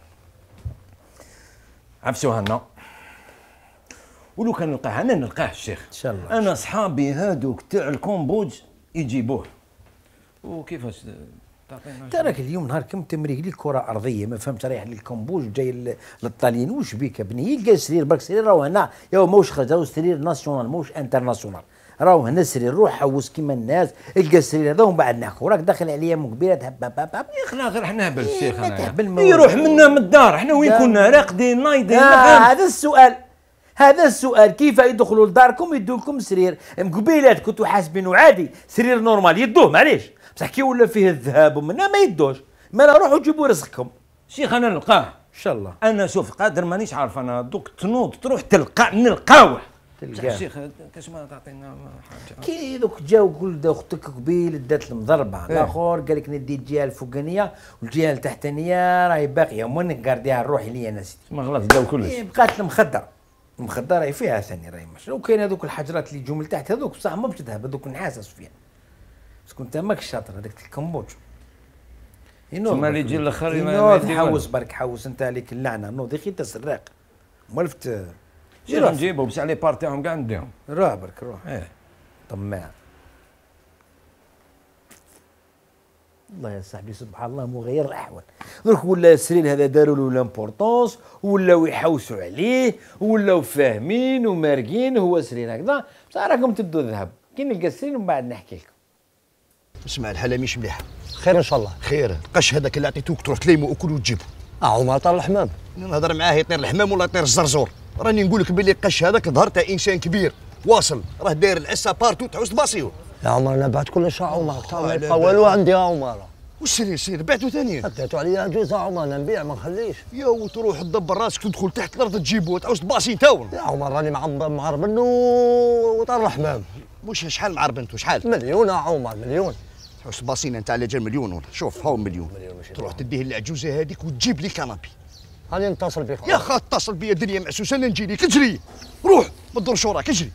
عفسوها لنا ولو كان نلقاه انا نلقاه الشيخ ان شاء الله. انا صحابي هادوك تاع الكومبوج يجيبوه وكيفاش تعطينا تراك اليوم نهار كم تمريق لي كره ارضيه ما فهمت رايح للكومبوج جاي للطاليين واش بيك ابني يلقى سرير برك سرير راهو هنا يا موش خرج راهو سرير ناسيونال موش انترناسيونال راهو هنا سرير روح حوس كيما الناس القى السرير هذا ومن بعد نحكوا راك داخل عليا مقبله هب يا اخي غير حنا بالشيخ انا يروح منا من الدار احنا وين كنا راقدين نايضين هذا السؤال هذا السؤال كيف يدخلوا لداركم يدوا لكم سرير مقبيلات كنتوا حاسبينه عادي سرير نورمال يدوه معليش بصح كي ولا فيه الذهب ومنها ما يدوش ما روحوا جيبوا رزقكم. شيخ انا نلقاه ان شاء الله. انا شوف قادر مانيش عارف انا دوك تنوض تروح تلقى نلقاوه تلقاه شيخ كاش ما تعطينا حاجه كي دوك جاو قول اختك قبيل دات المضربه الاخر قال لك ندي الجهه الفوقانيه والجهه التحتانيه راهي باقيه ومن كارديها نروحي ليا انا سيدي ما خلاص داو كلش بقات المخدر راهي فيها ثاني راهي ماشي لو كاين هذوك الحجرات اللي يجوا من تحت هذوك بصح ما باش تذهب هذوك نحاس سفيان بس كنت ماكش شاطر هذاك الكمبوج ثم اللي يجي الاخر حوس برك حوس انت عليك اللعنه نوض يا اخي انت سراق مالفت جينا نجيبو بصح لي بار تاعهم كاع نديهم روح برك روح طماع والله يا صاحبي سبحان الله مغير الاحوال درك ولا السرير هذا داروا له لامبورطونس ولاو يحوسوا عليه ولاو فاهمين ومارقين هو سرير هكذا بصح راكم تدوا الذهب كي نلقى السرير ومن بعد نحكي لكم. اسمع الحاله مش مليحه. خير ان شاء الله. خير القش هذاك اللي عطيتوك تروح تليمو وكل وتجيبو. عمر طار الحمام. نهضر معاه يطير الحمام ولا يطير الزرزور. راني نقول لك باللي القش هذاك ظهر تاع انسان كبير واصل راه داير العسه بارتو تعوز تباصيو. يا عمر انا بعت كل شيء عمر ما يبقى والو عندي يا عمر. واش سير بعتو ثانيا. حطيتو عليا جوز عمر انا نبيع ما نخليش. يا وتروح تدبر راسك تدخل تحت الارض تجيبو تعوز تباصي تاون. يا عمر راني معربن وطار الحمام. واش شحال معربنتو شحال؟ مليون يا عمر مليون. تعوز تباصينا انت على جال مليون ولا شوف هاو مليون تروح تديه للعجوزه هذيك وتجيب لي كنابي. هاني نتصل بك يا خا اتصل بيا الدنيا معسوسه انا نجي لك اجري روح ما تدورش وراك اجري.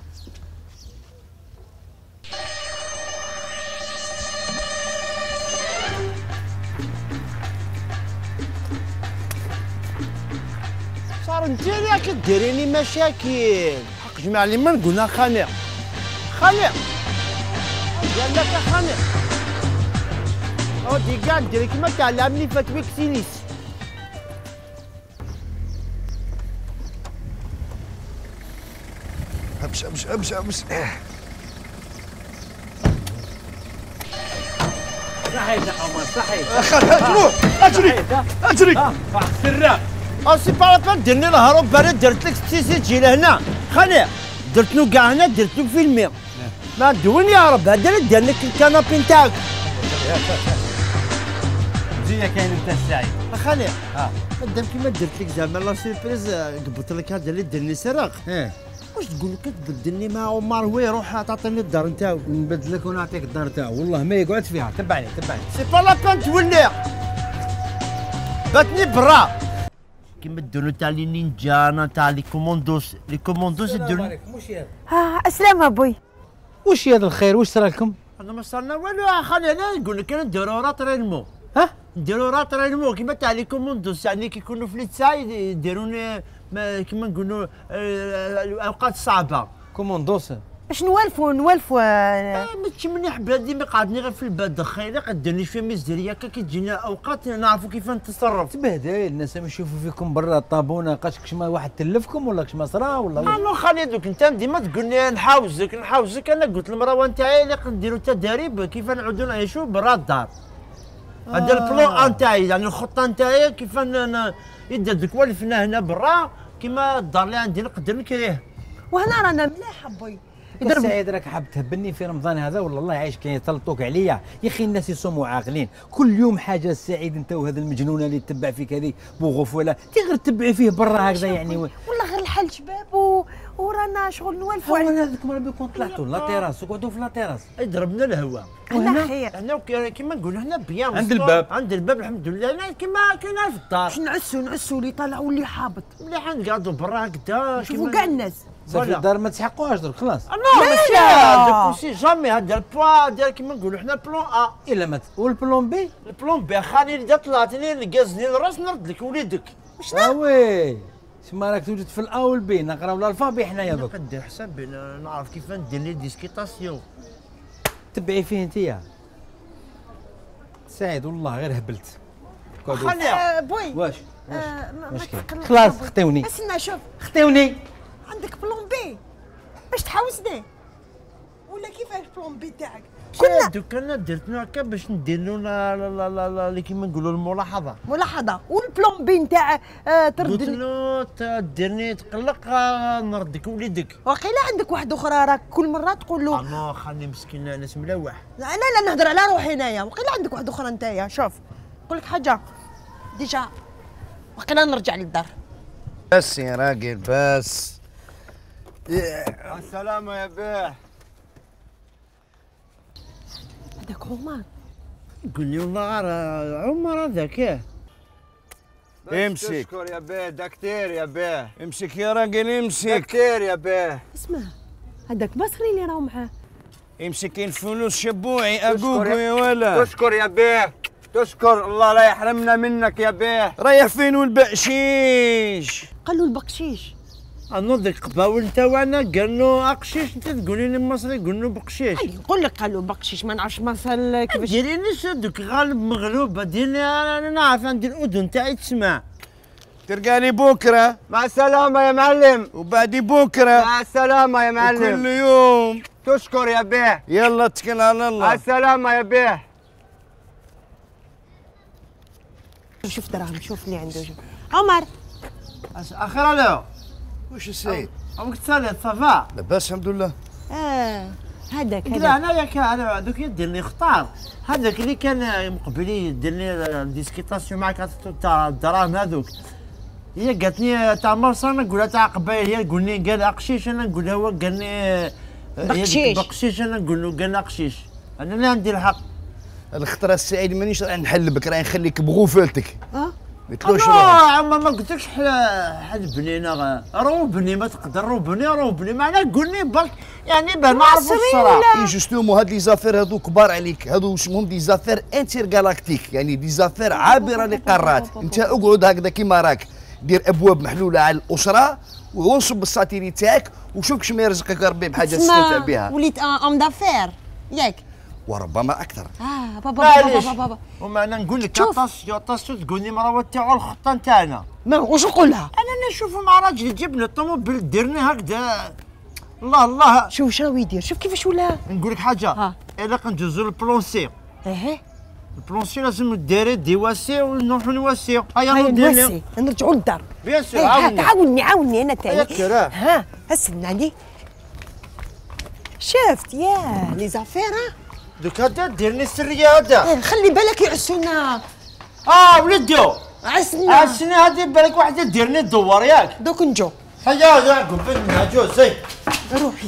صار انت اللي كديريني مشاكل حق جمع لي من قلنا خانق قال لك خانق اودي كاع ديري كيما تعلمني فتويك سينيس. امس صحيت يا عمر صحيت روح اجري سراق سي با لابان ديرني الهروب برد درت لك ستيسي تجي لهنا خليه درت له كاع هنا درت له فيلمي ما دون يا رب هذا اللي دار لك الكنابي نتاعك زينه كاين انت السعيد خليه قدام كيما درت لك زعما لا سيربريز قبضت لك هذا اللي درني سراق واش تقول لك تبدلني مع عمر وين روح تعطيني الدار نتاعو نبدلك ونعطيك الدار تاعو والله ما يقعد فيها تبعني سي با لابان تولي باتني برا كيما الدرو تاع لي نينجانا تاع لي كوموندوس الدرو السلام ابوي واش هذا الخير واش صرا لكم؟ انا ما صرنا والو خلي انا نقول لك انا نديرو راترينمون نديرو راترينمون كيما تاع لي كوموندوس يعني كي يكونوا في الساعه يديرون كيما نقولوا الاوقات صعبه كوموندوس باش نوالفوا ماشي مليح بلادي ما قعدني غير في البلاد دخيله قدرني شويه مزدريه كي تجينا اوقات نعرفوا كيف نتصرف تبهدل الناس ما يشوفوا فيكم برا طابونه كاش ما واحد تلفكم ولا كاش ما صرا ولا الله خلي دوك انت ديما تقول لي نحاوزك انا قلت للمروه نتاعي اللي نديروا تدريب كيف نعودوا نعيشوا برا الدار هذا البلان نتاعي يعني الخطه نتاعي كيف يدير دوك والفنا هنا برا كيما الدار اللي عندي نقدر نكريه وهنا رانا ملاح ابوي يضرب سعيد راك حاب تهبلني في رمضان هذا ولا الله يعيش كاين يطلطوك عليا يا اخي الناس يصوموا عاقلين كل يوم حاجه سعيد انت وهذا المجنونه اللي تتبع فيك هذه بوغوف ولا غير تتبعي فيه برا هكذا يعني والله غير الحل شباب ورانا شغل نوالفوا على هذاك مرة بيكون طلعتوا لا تيراس وقعدوا في لا تيراس ضربنا الهواء هنا خير هنا كيما نقولوا هنا بيان عند الباب. عند الباب الحمد لله هنا كيما كاين في الدار باش نعسوا اللي طالع واللي حابط مليح نقعدوا برا هكذا شوفوا كاع الناس صافي الدار ما تسحقوهاش درك خلاص لا ماشي جامي هذا البوا ديال كيما نقولوا حنا بلون ا الا ما والبلون بي البلون بي خاني اللي طلعتني اللي قازني الراس نرد لك وليدك وي تما راك توجد في الا والبي نقراو الالفابي حنايا دوك ندير حسابي نعرف كيف ندير لي ديسكيتاسيون تبعي فيه انت سعيد والله غير هبلت خليها بوي واش ما تفكر خلاص خطيوني اسمع شوف خطيوني عندك بلون بي باش تحوسني ولا كيفاش بلون بي تاعك كنا دوك انا درتنا هكا باش ندير له اللي كيما نقولوا الملاحظه والبلون بي نتاع قلت تردني له ديرني تقلق نردك وليدك وقيلا عندك واحد اخرى راك كل مره تقول له انا خلي مسكين ناس ملوح لا نهضر على روحي هنايا وقيلا عندك واحد اخرى نتايا شوف نقول لك حاجه ديجا وقيلا نرجع للدار بس يا راجل بس السلامة يا بيه هذاك عمر قول لي والله عمر هذاك امسك تشكر يا بيه دكتير يا بيه امسك يا راجل امسك دكتير يا بيه اسمع هذاك مصري اللي راهو معاه امسك الفلوس شبوعي اقوقو يا ولا تشكر يا بيه تشكر الله لا يحرمنا منك يا بيه رايح فين والبقشيش قال له البقشيش انا ذاك قباول تاعنا قال له اقشيش انت تقولي لي مصري قول له بقشيش نقول لك قال له بقشيش ما نعرفش مثل كيفاش ديري لي دوك غالب مغلوبه ديرني انا نعرف عندي الاذن تاعي تسمع تلقاني بكره مع السلامة يا معلم وبعد بكره مع السلامة يا معلم كل يوم تشكر يا بيه يلا اتكل على الله مع السلامة يا بيه شوف دراهم شوف اللي عنده شوف عمر اخيرا له واش السيد عمرك تسالي صافا لاباس الحمد لله هذاك لا انا ياك انا دوك يديرني خطار هذاك اللي كان مقبلي يديرني ديسكيتاسيون معك تاع الدراهم هذوك هي قالتني تاع مرسى انا نقولها تاع قبايل هي تقول لي قال اقشيش انا نقول لها هو قال لي بقشيش انا نقول له قال اقشيش انا اللي عندي الحق الخطره السعيد مانيش راح نحلبك راح نخليك بغوفلتك قلتلوش عمر ما قلتلكش حد بنينا روبني ما تقدر روبني معناه قول لي برك يعني باه نعرفوا الصراحه اي جوستومون هاد لي زافير هادو كبار عليك هادو اسمهم دي زافير انتر جالاكتيك يعني دي زافير عابره لقارات انت اقعد هكذا كيما راك دير ابواب محلوله على الاسره وانصب الساتيري تاعك وشوف كش ما يرزقك ربي بحاجه تستمتع بها وليت ام دافير ياك وربما اكثر بابا ومعنى نقول لك طاسيو تقول لي مرا تاعو الخطه نتاعنا ما واش نقولها انا نشوف مع راجل جبنا الطوموبيل ديرني هكذا الله شوف شنو يدير شوف كيفاش ولا نقول لك حاجه الا كنجوزو البلونسي البلونسي لازم ديري ديواسي ونروحو نواسيو هيا نواسي نرجعو للدار بيان سور عاوني انا تاني ها استنى علي شفت يا لي زافير دوك هذا ديرني السريه هذا خلي بالك يعسونا ولدو عسني هذه بالك واحده ديرني الدوار ياك دوك نجو هيا قبلنا جوزي روحي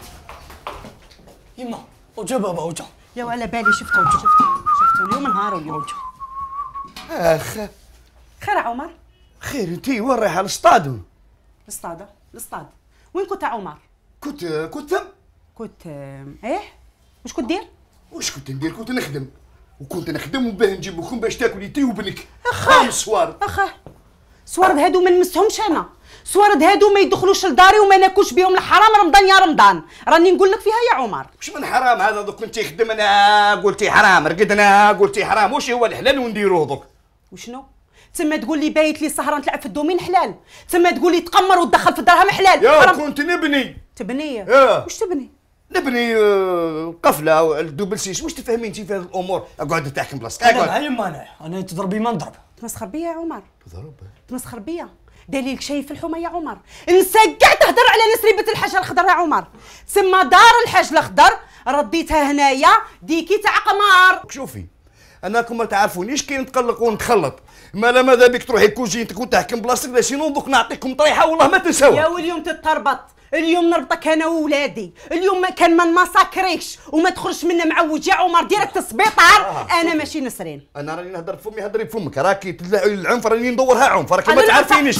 يما وجا بابا وجا يا ولا بالي شفتو اليوم نهار واليوم اخ خير عمر خير انتي وين رايحه للصطاد الاصطاد وين كنت عمر كنت ايه واش كنت دير واش كنت ندير كنت نخدم وباه نجيب لكم باش تاكلي انتي وبنك خامس سوارد سوارد هادو ما نمسهمش انا سوارد هادو ما يدخلوش لداري وما ناكلش بهم الحرام رمضان يا رمضان راني نقول لك فيها يا عمر واش من حرام هذا دوك انت خدم انا قلتي حرام رقدنا قلتي حرام واش هو الحلال ونديروه دوك وشنو تما تقول لي بايت لي سهره نلعب في الدومين حلال تما تقول لي تقمر وتدخل في الدرهم حلال يا كنت نبني تبني واش تبني نبني قفله الدوبل سيس واش تفهمي انت في هذه الامور اقعد تحكم بلاصتك انا معايا مانع انا تضربي ما نضرب تمسخر بيا يا عمر تضرب تمسخر بيا دليلك شايف في الحومه يا عمر، انسى كاع تهضر على نسريبه الحاج الخضر يا عمر، تسمى دار الحاج الخضر رديتها هنايا ديكي تاع قمر. شوفي اناكم ما تعرفونيش كي نتقلق ونتخلط، ما ماذا بك تروحي كوجينتك وتحكم بلاصتك، لا شنو دوك نعطيكم طريحه والله ما تنساوها. يا واليوم تتربط، اليوم نربطك انا وولادي، اليوم كان ما نمساكريكش وما تخرجش منا معوج يا عمر ديريكت السبيطار. انا ماشي نسرين، انا راني نهضر بفمي هضري بفمك، راكي تدلعي العنف راني ندورها عنف، راكي ما تعرفينيش.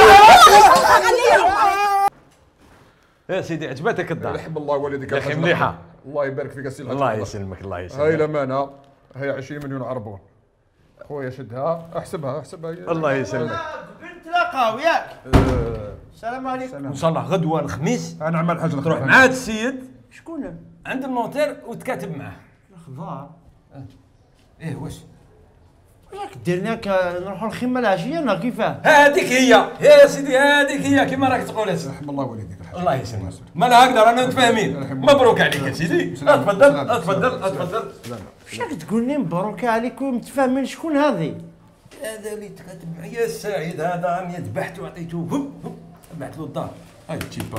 يا سيدي عجبتك الدار؟ يرحم الله والديك يا اخي مليحه. الله يبارك فيك السي الحاج. الله يسلمك الله يسلمك. هاي الامانه، هاي 20 مليون عربون. خويا شدها، احسبها الله يسلمك. نتلاقاو ياك. السلام عليكم. ان شاء الله غدوه الخميس انا عمل حاجه تروح مع هذا السيد شكون؟ عند النوتير وتكاتب معاه. الخضار. ايه واش واش ديرنا نروحوا الخيمه العشيه كيفاه؟ هذيك هي يا سيدي، هذيك هي كما راك تقول يا سيدي. رحم الله والديك. الله يسلمك. مالا هكذا رانا متفاهمين. مبروك عليك يا سيدي. تفضل تفضل. واش راك تقول لي مبروك عليكم متفاهمين؟ شكون هذه؟ هذا اللي تكاتب معايا السعيد، هذا راني ذبحته وعطيته بعت له الدار. هاي تشيبا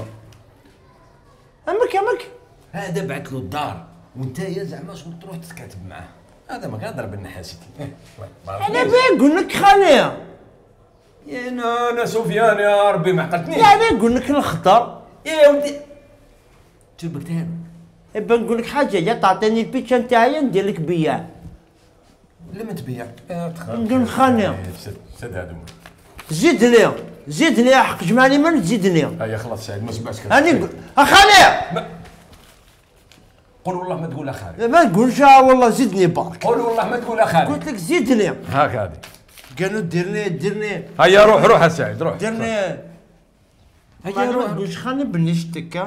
امك هذا بعت له الدار وانت يا زعما شغل تروح تتكاتب معاه. هذا ما كان ضرب النحاسيتي. انا باغي نقول لك خالي يا انا سفيان يا ربي ما عقلتنيش. لا انا نقول لك الخضر يا ولدي تبكتها له. نقول لك حاجه، يا تعطيني البيتشا نتاعي ندير لك بياع. لما تبيع نقول خاني سد هذوما زيد لي حق جمعني من تزيدني. هيا خلاص سعيد ما سمعتش انا نقول اخالي قول والله ما تقول اخالي. ما نقولش والله زيدني بارك. قول والله ما تقول اخالي. قلت لك زيدني هاك هذه. قالوا ديرني هيا روح يا سعيد روح. ديرني هيا روح. ما تقولش خاني بنشتك.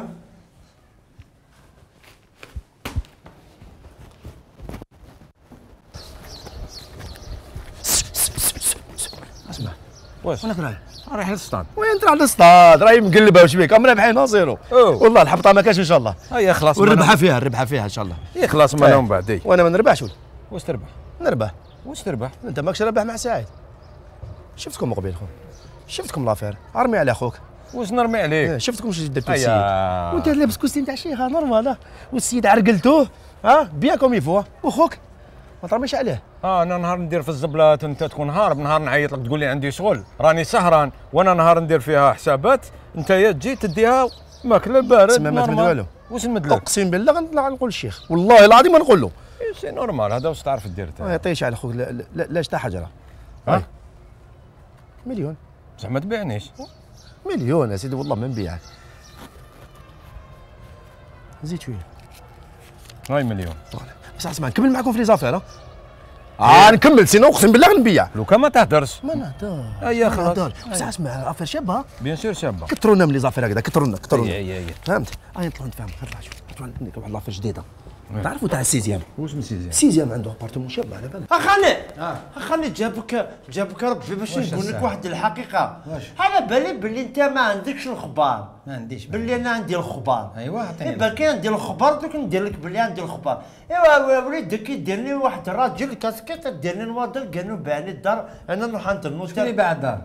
اسمع واش وينك رايح؟ رايح للسطاد. وين تروح للسطاد؟ راهي مقلبه واش بيك؟ مربحين زيرو. والله الحبطه ما كاش ان شاء الله. هيا خلاص والربحه فيها ان شاء الله. هي خلاص ما لهم بعد. وانا ما نربحش. واش تربح؟ نربح. واش تربح؟ انت ماكش رابح مع سعيد. شفتكم قبيل خو، شفتكم لافير، ارمي على خوك. واش نرمي عليك؟ شفتكم واش درتو السيد. وانت لابس كوستيم تاع شيخه نورمال، والسيد عرقلتوه بيان كوم يفوا، وخوك ما ترميش عليه. انا نهار ندير في الزبلات انت تكون هارب، نهار نعيط لك تقول لي عندي شغل راني سهران، وانا نهار ندير فيها حسابات انت تجي تديها ماكله بارد. تسمى ما تمد والو. واش نمد له؟ اقسم بالله غنطلع نقول الشيخ، والله العظيم ما نقول له. سي نورمال هذا واش تعرف دير انت. ما يعطيش على خوك. لا شتا حجره. مليون. بصح ما تبيعنيش. مليون يا سيدي والله ما نبيعك. زيد شويه. هاي مليون. بس اسمع نكمل معكم في لي زافير. نكمل سينو اقسم بالله غنبيع. لو كان ما تهدرش. ما نهدر. هيا خلاص. بس اسمع افير شابه. بيان سور شابه. كثرونا من لي زافير هكذا كثرونا. اي فهمت؟ نطلعوا نتفاهموا. نطلع شوف. نطلع عندك واحد لافير جديده. تعرفوا تاع السيزيام. واش من السيزيام؟ السيزيام عنده ابارتمون شاب على بالك. اخاني جابك ربي باش نقول لك واحد الحقيقه. انا بالي بلي انت ما عندكش الخبار. ما عنديش. بلي انا عندي الخبار. ايوا عطيني. بالك عندي الخبار دوك ندير لك بلي عندي الخبار. ايوا وليدك يديرني واحد الراجل كاسكيت ديرني نواضل قالوا باعني الدار انا نروح عند النوتير. شكون اللي باع الدار؟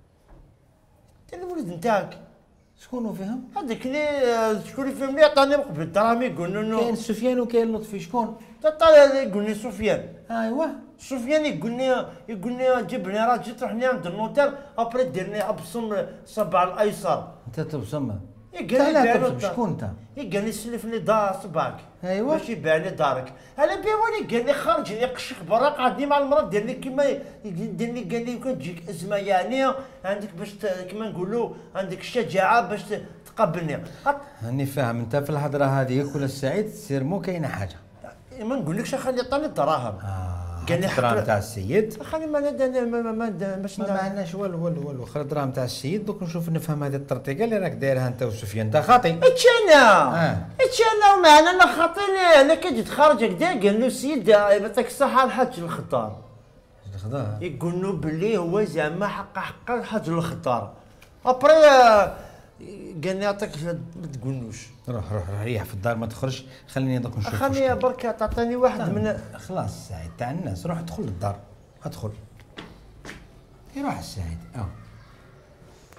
الولد نتاعك. شكون فيهم؟ هذاك اللي شكون اللي فيهم اللي عطاني قبل الدراهم يقولوا انه كاين سفيان وكاين لطفي. شكون؟ يقول لي سفيان. ايوا سفيان يقول لي جيب لي راجل تروحني عند النوتير ابري ديرني ابصم صبع الايسر. انت تبصم؟ قال لي شكون انت؟ قال لي سلف لي دار صبعك. ايوا باش يبيع لي دارك. على بالي ولي قال لي خرج لي قشخ برا قعدني مع المراه دير لي كيما دير لي قال لي كون تجيك ازمه يعني عندك باش كيما نقولوا عندك الشجاعه باش تقبلني. راني فاهم. انت في الهضره هذيك ولا السعيد سير مو كاينه حاجه. ما نقولكش اخاني عطاني الدراهم. قال لي الدراهم تاع السيد. اخاني ما باش ما عندناش والو. خلي الدراهم تاع السيد دوك نشوف نفهم هذه الترتيقه اللي راك دايرها انت وسفيان. انت خاطي. اتشانا ومعنا انا خاطيني. انا كي جيت خارج هكذا قال له السيد يعطيك الصحه الحاج الخضار. يقول له بلي هو زعما حق الحاج الخضار. ابري قال لي يعطيك ما تقولوش. روح ريح في الدار ما تخرج. خليني دوك نشوف. خليني برك تعطيني واحد من خلاص السعيد تاع الناس. روح ادخل للدار. ادخل. يروح السعيد.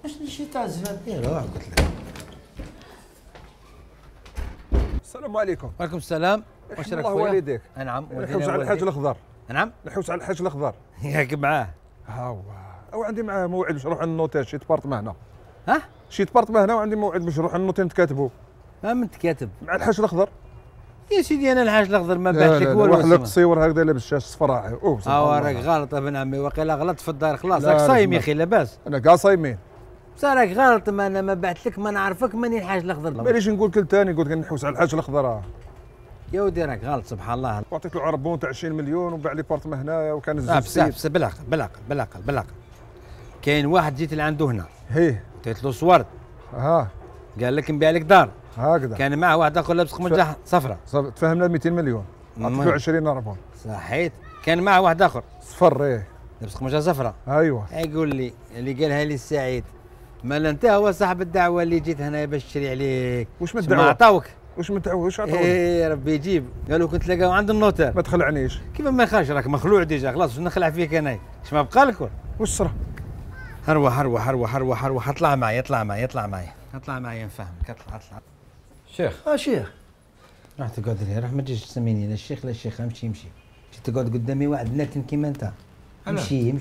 واش شي تاع الزمان؟ روح قلت لك. السلام عليكم. وعليكم السلام. واش راك خويا؟ والديك. نعم. نحوس على الحاج الاخضر. نعم. نحوس على الحاج الاخضر. ياك معاه. ها هو. او عندي معاه موعد باش نروح للنوتير شي ديبارتمون هنا. ها؟ شي ديبارتمون هنا وعندي موعد باش نروح للنوتير نتكاتبوا. ما من تكاتب؟ مع الحاج الاخضر. يا سيدي انا الحاج الاخضر ما بعت لك والو. واحد التصوير هكذا لابس شاش صفراء. راك غلط ابن عمي، واقيلا غلط في الدار خلاص. راك صايم يا اخي لاباس. انا كاع صايمين. بصح راك غلط، ما انا ما بعت لك، ما نعرفك ماني الحاج الاخضر. ماليش نقول كل ثاني، قلت نحوس على الحاج الاخضر. يا ودي راك غلط سبحان الله. وعطيت له عربون تاع 20 مليون وباع لي بارتمان هنايا وكان بصح بالعقل. كاين واحد جيت لعنده هنا. هيه. عطيت له صورت. قال لك نبيع لك دار. هكذا. كان معه واحد اخر لابس قمجه صفراء. تفاهمنا 200 مليون. عطيت له 20 عربون. صحيت. كان معه واحد اخر. صفر ايه. لابس قمجه صفراء. ايوه. يقول لي اللي قالها لي السعيد، مال انت هو صاحب الدعوه اللي جيت هنا باش تشري عليك. واش من الدعوه؟ ما عطاوك. واش من الدعوه؟ واش عطاوك؟ ايه ربي يجيب. قالوا كنت تلاقاو عند النوتير. ما تخلعنيش. كيف ما يخالش، راك مخلوع ديجا خلاص. واش نخلع فيك انا؟ اش ما بقى لك؟ واش صرا؟ اروح اطلع معايا نفهمك. اطلع شيخ. شيخ. راح تقعد لي، راح ما تجيش تسميني لا الشيخ لا الشيخ. امشي تقعد قدامي واحد ناتن كيما انت. امشي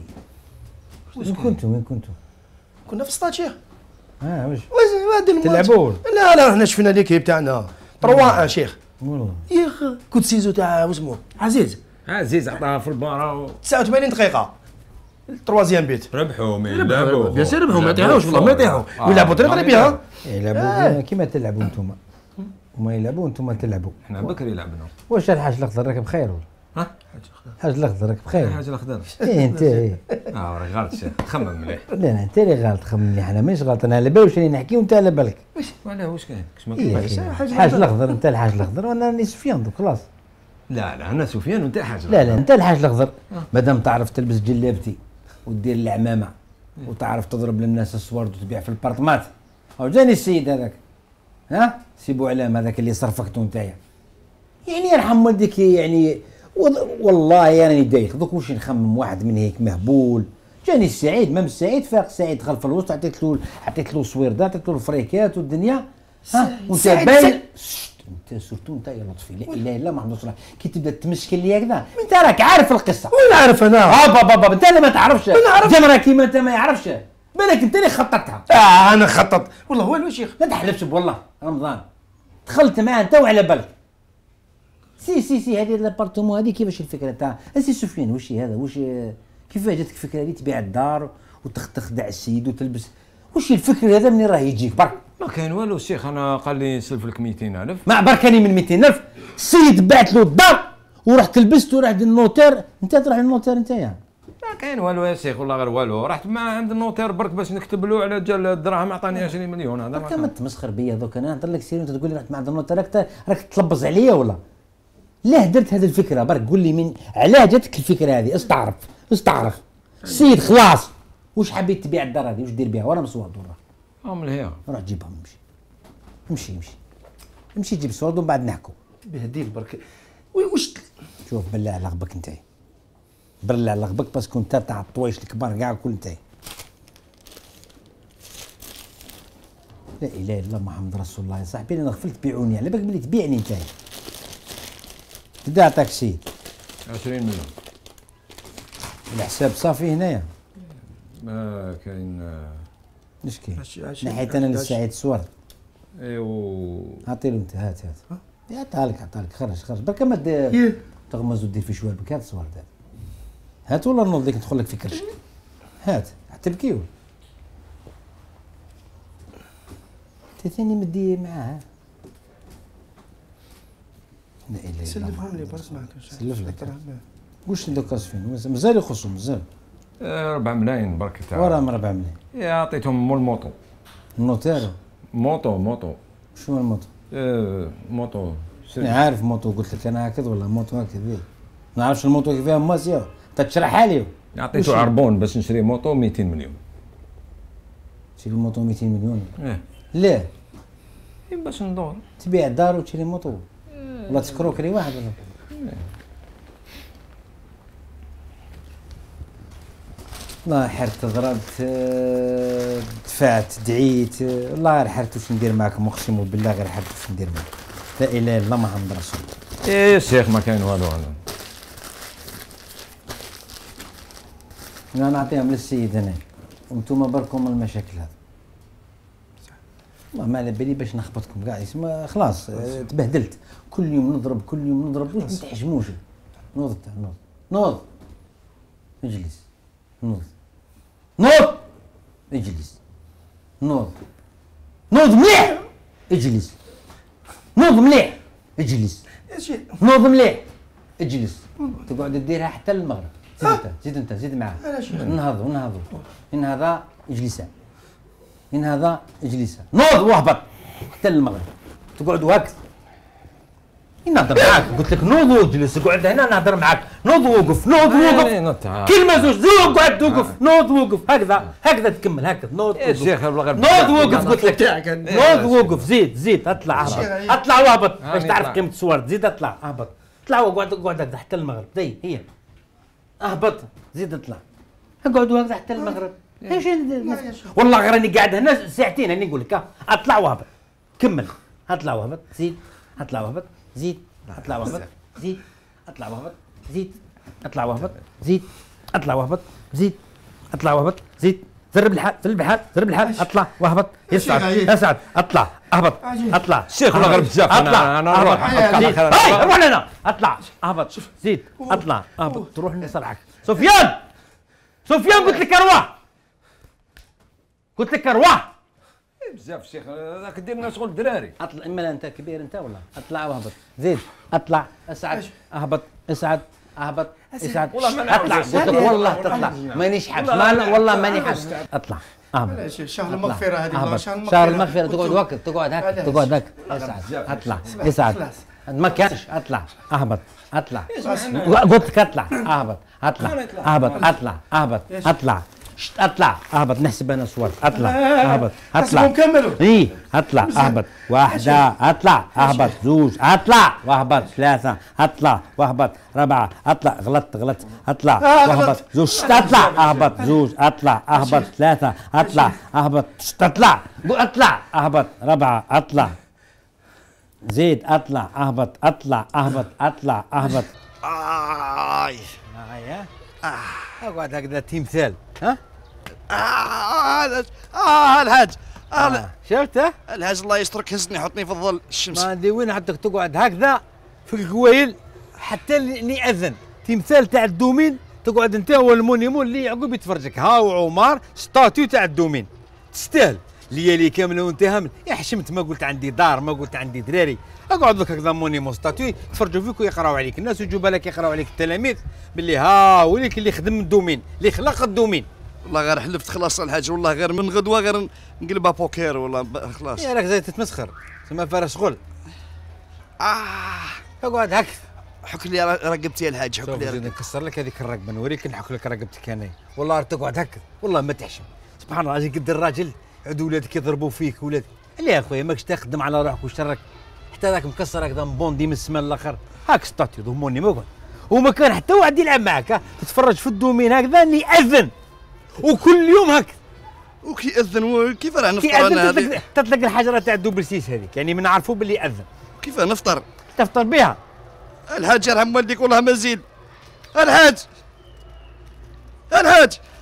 وين كنتوا؟ كنا في السطاد شيخ. واش تلعبوا؟ لا حنا شفنا ليكيب تاعنا 3-1 شيخ. والله ياخ كنت سيزو تاع واسمو عزيز عطاها في البارا 89 دقيقة. التروازيام بيت ربحوا ما يلعبوا. بيان سير ربحوا، ما يطيحوش والله ما يطيحوا. ويلعبوا طري بها. يلعبوا كيما تلعبوا انتوما، وما يلعبوا انتوما تلعبوا. احنا بكري لعبنا. واش الحاج الاخضر راك بخير ولا؟ ها؟ الحاج الاخضر راك بخير؟ الحاج الاخضر. انت راك غلط شيخ، خمم مليح. لا انت اللي غلط، خمم مليح. انا مانيش غلط، انا على بالي واش راني نحكي وانت على بالك. واش كاين؟ الحاج الاخضر، انت الحاج الاخضر وانا راني سفيان دوك خلاص. لا انا سفيان وانت الحاج الاخضر. لا انت الحاج الاخضر. مادام تعرف تلبس جلابتي ودير العمامه وتعرف تضرب للناس الصور وتبيع في البارتمات. او جاني السيد هذاك، سيبو علام هذاك اللي صرفكتو نتايا. يعني يرحم والديك، يعني والله راني دايخ دوك. واش نخمم واحد من هيك مهبول. جاني السعيد، مام السعيد فاق السعيد دخل في الوسط، عطيت له صويردات، عطيت له الفريكات والدنيا. وانت باين انت سورتو انت يا لطفي، لا اله الا الله محمد رسول الله. كي تبدا تمشكل لي هكذا انت راك عارف القصه. وين عارف انا؟ بابا انت اللي ما تعرفش. جمره كيما انت ما يعرفش، بالك انت اللي خططتها. انا خطط والله والو شيخ. ما تحلفش والله. رمضان دخلت معاه انت وعلى بالك. سي هذه الابارتمون هذه كيفاش الفكره تاع سي سفيان؟ واش هذا؟ واش كيفاش جاتك الفكره هذه تبيع الدار وتخدع السيد وتلبس؟ واش الفكر هذا منين راه يجيك برك؟ ما كاين والو الشيخ. انا قال لي نسلف لك 200,000. ما بركاني من 200,000. السيد بعت له الدار ورحت لبست ورحت للنوتير. انت تروح للنوتير انت ما كاين والو يا شيخ والله غير والو. رحت مع عند النوتير برك باش نكتب له على جال الدراهم. عطاني 20 مليون. هذا ما تمسخر بيا دوك. انا نهضر لك سيري وانت تقول لي رحت مع عند النوتير. راك تلبز عليا ولا؟ ليه درت هذه الفكره؟ برك قول لي من علاه جاتك الفكره هذه؟ استعرف السيد خلاص. واش حبيت تبيع الدار هذه؟ واش دير بها؟ ورا مسواد ورا مليح. روح جيبهم. امشي جيب السواد ومن بعد نحكوا. بهديك برك. واش شوف بالله على غبك انت، بالله على غبك، باسكو انت تاع الطوايش الكبار كاع الكل انت. لا اله الا الله محمد رسول الله. يا صاحبي انا غفلت بيعوني، على بالك بلي تبيعني انت. تدا عطاك السيد 20 مليون. الحساب صافي هنايا. ما كاين. اش كاين؟ نحيت انا للسعيد الصور. ايوا عطي له انت. هات عطاها لك. خرج برك ما تغمز ودير في شوالبك. هات الصور هات ولا نوض لك ندخل لك في كرش. هات تبكيو. انت ثاني مدي معاه. لا اله الا الله. سلفهم لي برك معك. سلف لك. واش دوك فين؟ مازال يخصهم مازال. 4 ملايين برك تاع. ورا 4 ملايين. عطيتهم مول الموطو. النوتير. موطو. شنو الموطو؟ موطو. انا عارف موطو. قلت لك انا هكذا ولا موطو هكذا؟ ما نعرفش الموطو كيف فيها ماسيه. انت تشرحها لي. عطيته عربون باش نشري موطو 200 مليون. تشري موطو 200 مليون؟ ليه؟ باش ندور. تبيع دار وتشري موطو ولا تسكروكري واحد ولا؟ والله حرت ضربت دفعت دعيت والله غير حرت واش ندير معاكم اقسم بالله غير حرت واش ندير معاكم لا اله الا الله محمد رسول الله. ايه يا شيخ ما كاين والو انا نعطيهم للسيد انا وانتم بركم المشاكل هذا. والله ما على بالي باش نخبطكم كاع يسمى خلاص تبهدلت كل يوم نضرب كل يوم نضرب واش ما تحجموش. نوض نوض نوض اجلس نوض نوض اجلس نوض نوض مليح اجلس نوض مليح اجلس نوض مليح اجلس تقعد ديرها حتى المغرب. زيد انت زيد انت زيد معاه نهضوا نهضوا ان هذا اجلسا ان هذا اجلسا نوض واهبط حتى المغرب تقعدوا هكذا نهضر معاك قلت لك نوض واجلس اقعد هنا نهضر معاك نوض ووقف نوض ووقف كلمه زوج زوج قعد توقف نوض ووقف هكذا تكمل هكذا نوض يا شيخ نوض ووقف قلت لك نوض ووقف زيد اطلع اهبط اطلع واهبط باش تعرف قيمه الصور زيد اطلع اهبط اطلع واقعد هكذا حتى المغرب هي اهبط زيد اطلع اقعدوا هكذا حتى المغرب. والله غير راني قاعد هنا ساعتين راني نقول لك اطلع واهبط كمل اطلع واهبط زيد اطلع واهبط زيد اطلع واهبط زيد اطلع واهبط زيد اطلع واهبط زيد اطلع واهبط زيد اطلع واهبط زيد زرب الحال زرب الحال زرب الحال اطلع واهبط يسعد اطلع اهبط اطلع شيخ والله غير بزاف انا نروح روح لنا اطلع اهبط زيد اطلع اهبط تروح لصالحك. سفيان قلت لك ارواح قلت لك ارواح بزاف شيخ هذاك دير لنا شغل الدراري. اطلع اما انت كبير انت ولا اطلع واهبط زيد اطلع اسعد اهبط اسعد اهبط اسعد اطلع قلت لك والله تطلع مانيش حابس والله ماني حابس اطلع اهبط شهر المغفره هذه شهر المغفره تقعد وقت تقعد هكا اسعد اطلع اسعد ما كانش اطلع اهبط اطلع قلت لك اطلع اهبط اطلع اهبط اطلع اهبط اطلع اهبط نحسب انا صور اطلع اهبط اطلع اي اطلع اهبط واحده اطلع اهبط زوج اطلع واهبط ثلاثه اطلع واهبط ربعه اطلع غلطت اطلع واهبط زوج اطلع اهبط زوج اطلع اهبط ثلاثه اطلع اهبط اطلع اهبط ربعه اطلع زيد اطلع اهبط اهبط اقعد هكذا تمثال ها الحاج شفته الحاج الله يسترك هزني حطني في الظل الشمس ما ادري وين حطك تقعد هكذا في القويل حتى اللي ياذن تمثال تاع الدومين تقعد انت هو المونيمون اللي يعقوب يتفرجك ها وعمر ستاتيو تاع الدومين تستاهل ليالي كامله وانت هامل يا حشمت ما قلت عندي دار ما قلت عندي دراري اقعد لك هكذا مونيمون ستاتيو يتفرجوا فيك ويقراو عليك الناس ويجوا بالك يقراو عليك التلاميذ باللي ها وليك اللي خدم الدومين اللي خلق الدومين. والله غير حلفت خلاص الحاج والله غير من غدوه غير نقلبها بوكير ولا خلاص. يا راك زي تتمسخر تسمى فارس شغل. اقعد هكذا حك لي رقبتي يا الحاج حك لي نكسر لك هذيك الرقبه نوريك نحك لك رقبتك انا والله تقعد هكذا والله ما تحشم سبحان الله اجي قد الراجل عاد ولادك يضربوا فيك ولاد لا يا خويا ماكش تخدم على روحك وشرك حتى ذاك مكسر هكذا مبوندي من السماء للاخر هاك ستاتي ضموني ما قلت وما كان حتى واحد يلعب معك تتفرج في الدومين هكذا اني ياذن وكل يوم هكذا وكي ياذن كيف راه نفطر انا هذه تطلق الحجره تاع الدوبل سيس هذيك يعني من نعرفوا باللي ياذن كيف نفطر تفطر بها الحاج يرحم والديك والله ما زيد الحاج